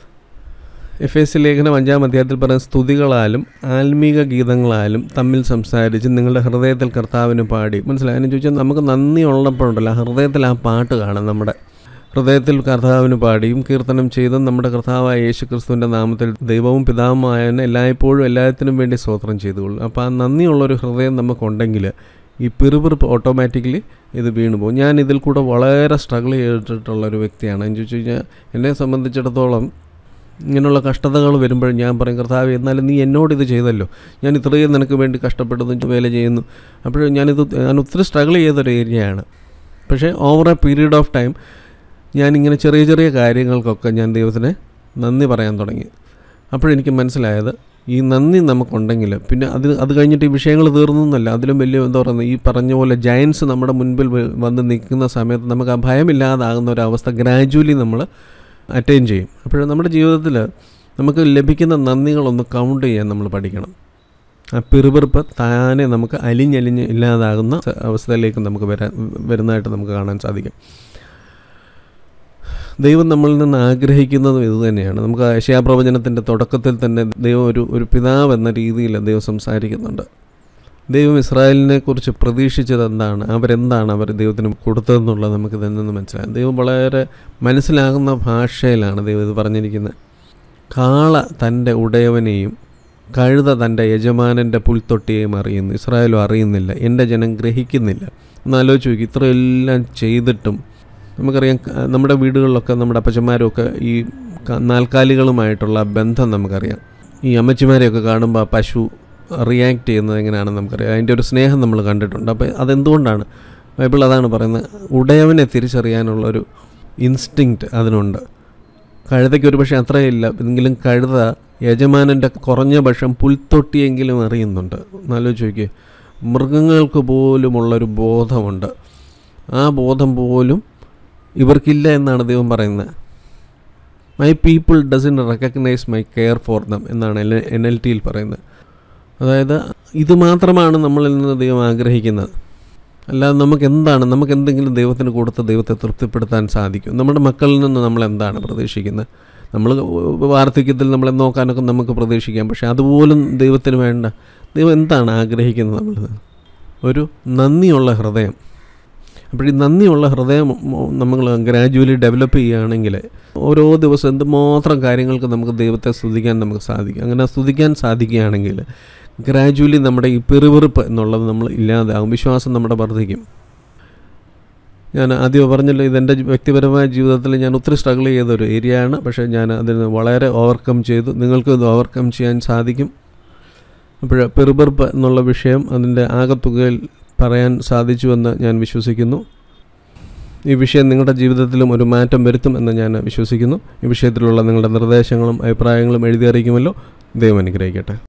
Speaker 1: എഫേസ്യ ലേഖനം 5-ാം അധ്യായത്തിൽ പറയുന്ന, സ്തുതികളാലും ആത്മീക ഗീതങ്ങളാലും തമ്മിൽ സംസാരിച്ച് നിങ്ങളുടെ ഹൃദയത്തിൽ കർത്താവിന് പാടി. മനസ്സിലായി? അതിന് ചോദിച്ചാൽ നമുക്ക് നന്ദി ഉള്ളപ്പോഴുണ്ടല്ലോ ആ ഹൃദയത്തിൽ ആ പാട്ട് കാണും. നമ്മുടെ ഹൃദയത്തിൽ കർത്താവിന് പാടിയും കീർത്തനം ചെയ്തും നമ്മുടെ കർത്താവായ യേശു ക്രിസ്തുവിൻ്റെ നാമത്തിൽ ദൈവവും പിതാവുമായവനെ എല്ലായ്പ്പോഴും എല്ലാത്തിനും വേണ്ടി സ്തോത്രം ചെയ്തുകൊള്ളും. അപ്പോൾ ആ നന്ദിയുള്ളൊരു ഹൃദയം നമുക്കുണ്ടെങ്കിൽ ഈ പിറുപിറുപ്പ് ഓട്ടോമാറ്റിക്കലി ഇത് വീണു പോകും. ഞാൻ ഇതിൽ കൂടെ വളരെ സ്ട്രഗിൾ ചെയ്തിട്ടുള്ളൊരു വ്യക്തിയാണ്. എന്ന് ചോദിച്ചു കഴിഞ്ഞാൽ എന്നെ സംബന്ധിച്ചിടത്തോളം ഇങ്ങനെയുള്ള കഷ്ടതകൾ വരുമ്പോഴും ഞാൻ പറയും, കർത്താവ് എന്നാലും നീ എന്നോടിത് ചെയ്തല്ലോ, ഞാൻ ഇത്രയും നിനക്ക് വേണ്ടി കഷ്ടപ്പെടുന്നു, വേല ചെയ്യുന്നു. അപ്പോഴും ഞാൻ ഒത്തിരി സ്ട്രഗിൾ ചെയ്തൊരു ഏരിയയാണ്. പക്ഷേ over a period of time ഞാനിങ്ങനെ ചെറിയ ചെറിയ കാര്യങ്ങൾക്കൊക്കെ ഞാൻ ദൈവത്തിന് നന്ദി പറയാൻ തുടങ്ങി. അപ്പോഴെനിക്ക് മനസ്സിലായത്, ഈ നന്ദി നമുക്കുണ്ടെങ്കിൽ പിന്നെ അത് കഴിഞ്ഞിട്ട് ഈ വിഷയങ്ങൾ തീർന്നൊന്നുമല്ല, അതിലും വലിയ എന്താ പറയുന്നത്, ഈ പറഞ്ഞ പോലെ ജയൻസ് നമ്മുടെ മുൻപിൽ വന്ന് നിൽക്കുന്ന സമയത്ത് നമുക്ക് ആ ഭയമില്ലാതാകുന്ന ഒരവസ്ഥ ഗ്രാജുവലി നമ്മൾ അറ്റൈൻ ചെയ്യും. അപ്പോഴും നമ്മുടെ ജീവിതത്തിൽ നമുക്ക് ലഭിക്കുന്ന നന്ദികളൊന്ന് കൗണ്ട് ചെയ്യാൻ നമ്മൾ പഠിക്കണം. ആ പിറുപിറുപ്പ് താനെ നമുക്ക് അലിഞ്ഞലിഞ്ഞ് ഇല്ലാതാകുന്ന അവസ്ഥയിലേക്ക് നമുക്ക് വരുന്നതായിട്ട് നമുക്ക് കാണാൻ സാധിക്കും. ദൈവം നമ്മളിൽ നിന്ന് ആഗ്രഹിക്കുന്നതും ഇതുതന്നെയാണ്. നമുക്ക് യെശയ്യാപ്രവചനത്തിൻ്റെ തുടക്കത്തിൽ തന്നെ ദൈവം ഒരു പിതാവ് എന്ന രീതിയിൽ ദൈവം സംസാരിക്കുന്നുണ്ട്. ദൈവം ഇസ്രായേലിനെ കുറിച്ച് പ്രതീക്ഷിച്ചത് എന്താണ്, അവരെന്താണ് അവർ ദൈവത്തിന് കൊടുത്തതെന്നുള്ളത് നമുക്ക് ഇതിൽ നിന്ന് മനസ്സിലാകും. ദൈവം വളരെ മനസ്സിലാകുന്ന ഭാഷയിലാണ് ദൈവം ഇത് പറഞ്ഞിരിക്കുന്നത്. കാള തൻ്റെ ഉടയവനെയും കഴുത തൻ്റെ യജമാനൻ്റെ പുൽത്തൊട്ടിയെയും അറിയുന്നു, ഇസ്രായേലും അറിയുന്നില്ല, എൻ്റെ ജനം ഗ്രഹിക്കുന്നില്ല. ഒന്ന് ആലോചിച്ച് നോക്കി, ഇത്രയെല്ലാം ചെയ്തിട്ടും നമുക്കറിയാം നമ്മുടെ വീടുകളിലൊക്കെ നമ്മുടെ അപ്പച്ചന്മാരൊക്കെ ഈ നാൽക്കാലികളുമായിട്ടുള്ള ബന്ധം നമുക്കറിയാം. ഈ അമ്മച്ചിമാരെയൊക്കെ കാണുമ്പോൾ ആ പശു റിയാക്ട് ചെയ്യുന്നത് എങ്ങനെയാണെന്ന് നമുക്കറിയാം. അതിൻ്റെ ഒരു സ്നേഹം നമ്മൾ കണ്ടിട്ടുണ്ട്. അപ്പോൾ അതെന്തുകൊണ്ടാണ്? ബൈബിൾ അതാണ് പറയുന്നത്, ഉടയവനെ തിരിച്ചറിയാനുള്ളൊരു ഇൻസ്റ്റിങ്ക്റ്റ് അതിനുണ്ട്. കഴുതയ്ക്ക് ഒരു പക്ഷേ അത്രയില്ല, എങ്കിലും കഴുത യജമാനൻ്റെ കുറഞ്ഞ പക്ഷം പുൽത്തൊട്ടിയെങ്കിലും അറിയുന്നുണ്ട്. എന്നാലോചിച്ച് നോക്കിയേ, മൃഗങ്ങൾക്ക് പോലുമുള്ളൊരു ബോധമുണ്ട്. ആ ബോധം പോലും ഇവർക്കില്ല എന്നാണ് ദൈവം പറയുന്നത്. My people doesn't recognize my care for them എന്നാണ് NLT-യിൽ പറയുന്നത്. അതായത് ഇത് മാത്രമാണ് നമ്മളിൽ നിന്ന് ദൈവം ആഗ്രഹിക്കുന്നത്. അല്ലാതെ നമുക്ക് എന്തെങ്കിലും ദൈവത്തിന് കൊടുത്ത് ദൈവത്തെ തൃപ്തിപ്പെടുത്താൻ സാധിക്കും? നമ്മുടെ മക്കളിൽ നിന്ന് നമ്മൾ എന്താണ് പ്രതീക്ഷിക്കുന്നത്? നമ്മൾ വാർദ്ധക്യത്തിൽ നമ്മളെ നോക്കാനൊക്കെ നമുക്ക് പ്രതീക്ഷിക്കാം. പക്ഷേ അതുപോലും ദൈവത്തിന് വേണ്ട. ദൈവം എന്താണ് ആഗ്രഹിക്കുന്നത്? നമ്മളിൽ ഒരു നന്ദിയുള്ള ഹൃദയം. അപ്പോൾ ഈ നന്ദിയുള്ള ഹൃദയം നമ്മൾ ഗ്രാജുവലി ഡെവലപ്പ് ചെയ്യുകയാണെങ്കിൽ ഓരോ ദിവസം എന്തുമാത്രം കാര്യങ്ങൾക്ക് നമുക്ക് ദൈവത്തെ സ്തുതിക്കാൻ നമുക്ക് സാധിക്കും. അങ്ങനെ സ്തുതിക്കാൻ സാധിക്കുകയാണെങ്കിൽ ഗ്രാജുവലി നമ്മുടെ ഈ പിറുപിറുപ്പ് എന്നുള്ളത് നമ്മൾ ഇല്ലാതാകും, വിശ്വാസം നമ്മുടെ വർദ്ധിക്കും. ഞാൻ ആദ്യം പറഞ്ഞല്ലോ, ഇതെൻ്റെ വ്യക്തിപരമായ ജീവിതത്തിൽ ഞാൻ ഒത്തിരി സ്ട്രഗിൾ ചെയ്തൊരു ഏരിയയാണ്. പക്ഷേ ഞാൻ അതിന് വളരെ ഓവർകം ചെയ്തു. നിങ്ങൾക്കും ഇത് ഓവർകം ചെയ്യാൻ സാധിക്കും. അപ്പോൾ പിറുപിറുപ്പ് എന്നുള്ള വിഷയം അതിൻ്റെ ആകത്തുകയിൽ പറയാൻ സാധിച്ചുവെന്ന് ഞാൻ വിശ്വസിക്കുന്നു. ഈ വിഷയം നിങ്ങളുടെ ജീവിതത്തിലും ഒരു മാറ്റം വരുത്തും എന്ന് ഞാൻ വിശ്വസിക്കുന്നു. ഈ വിഷയത്തിലുള്ള നിങ്ങളുടെ നിർദ്ദേശങ്ങളും അഭിപ്രായങ്ങളും എഴുതി അറിയിക്കുമല്ലോ. ദൈവം അനുഗ്രഹിക്കട്ടെ.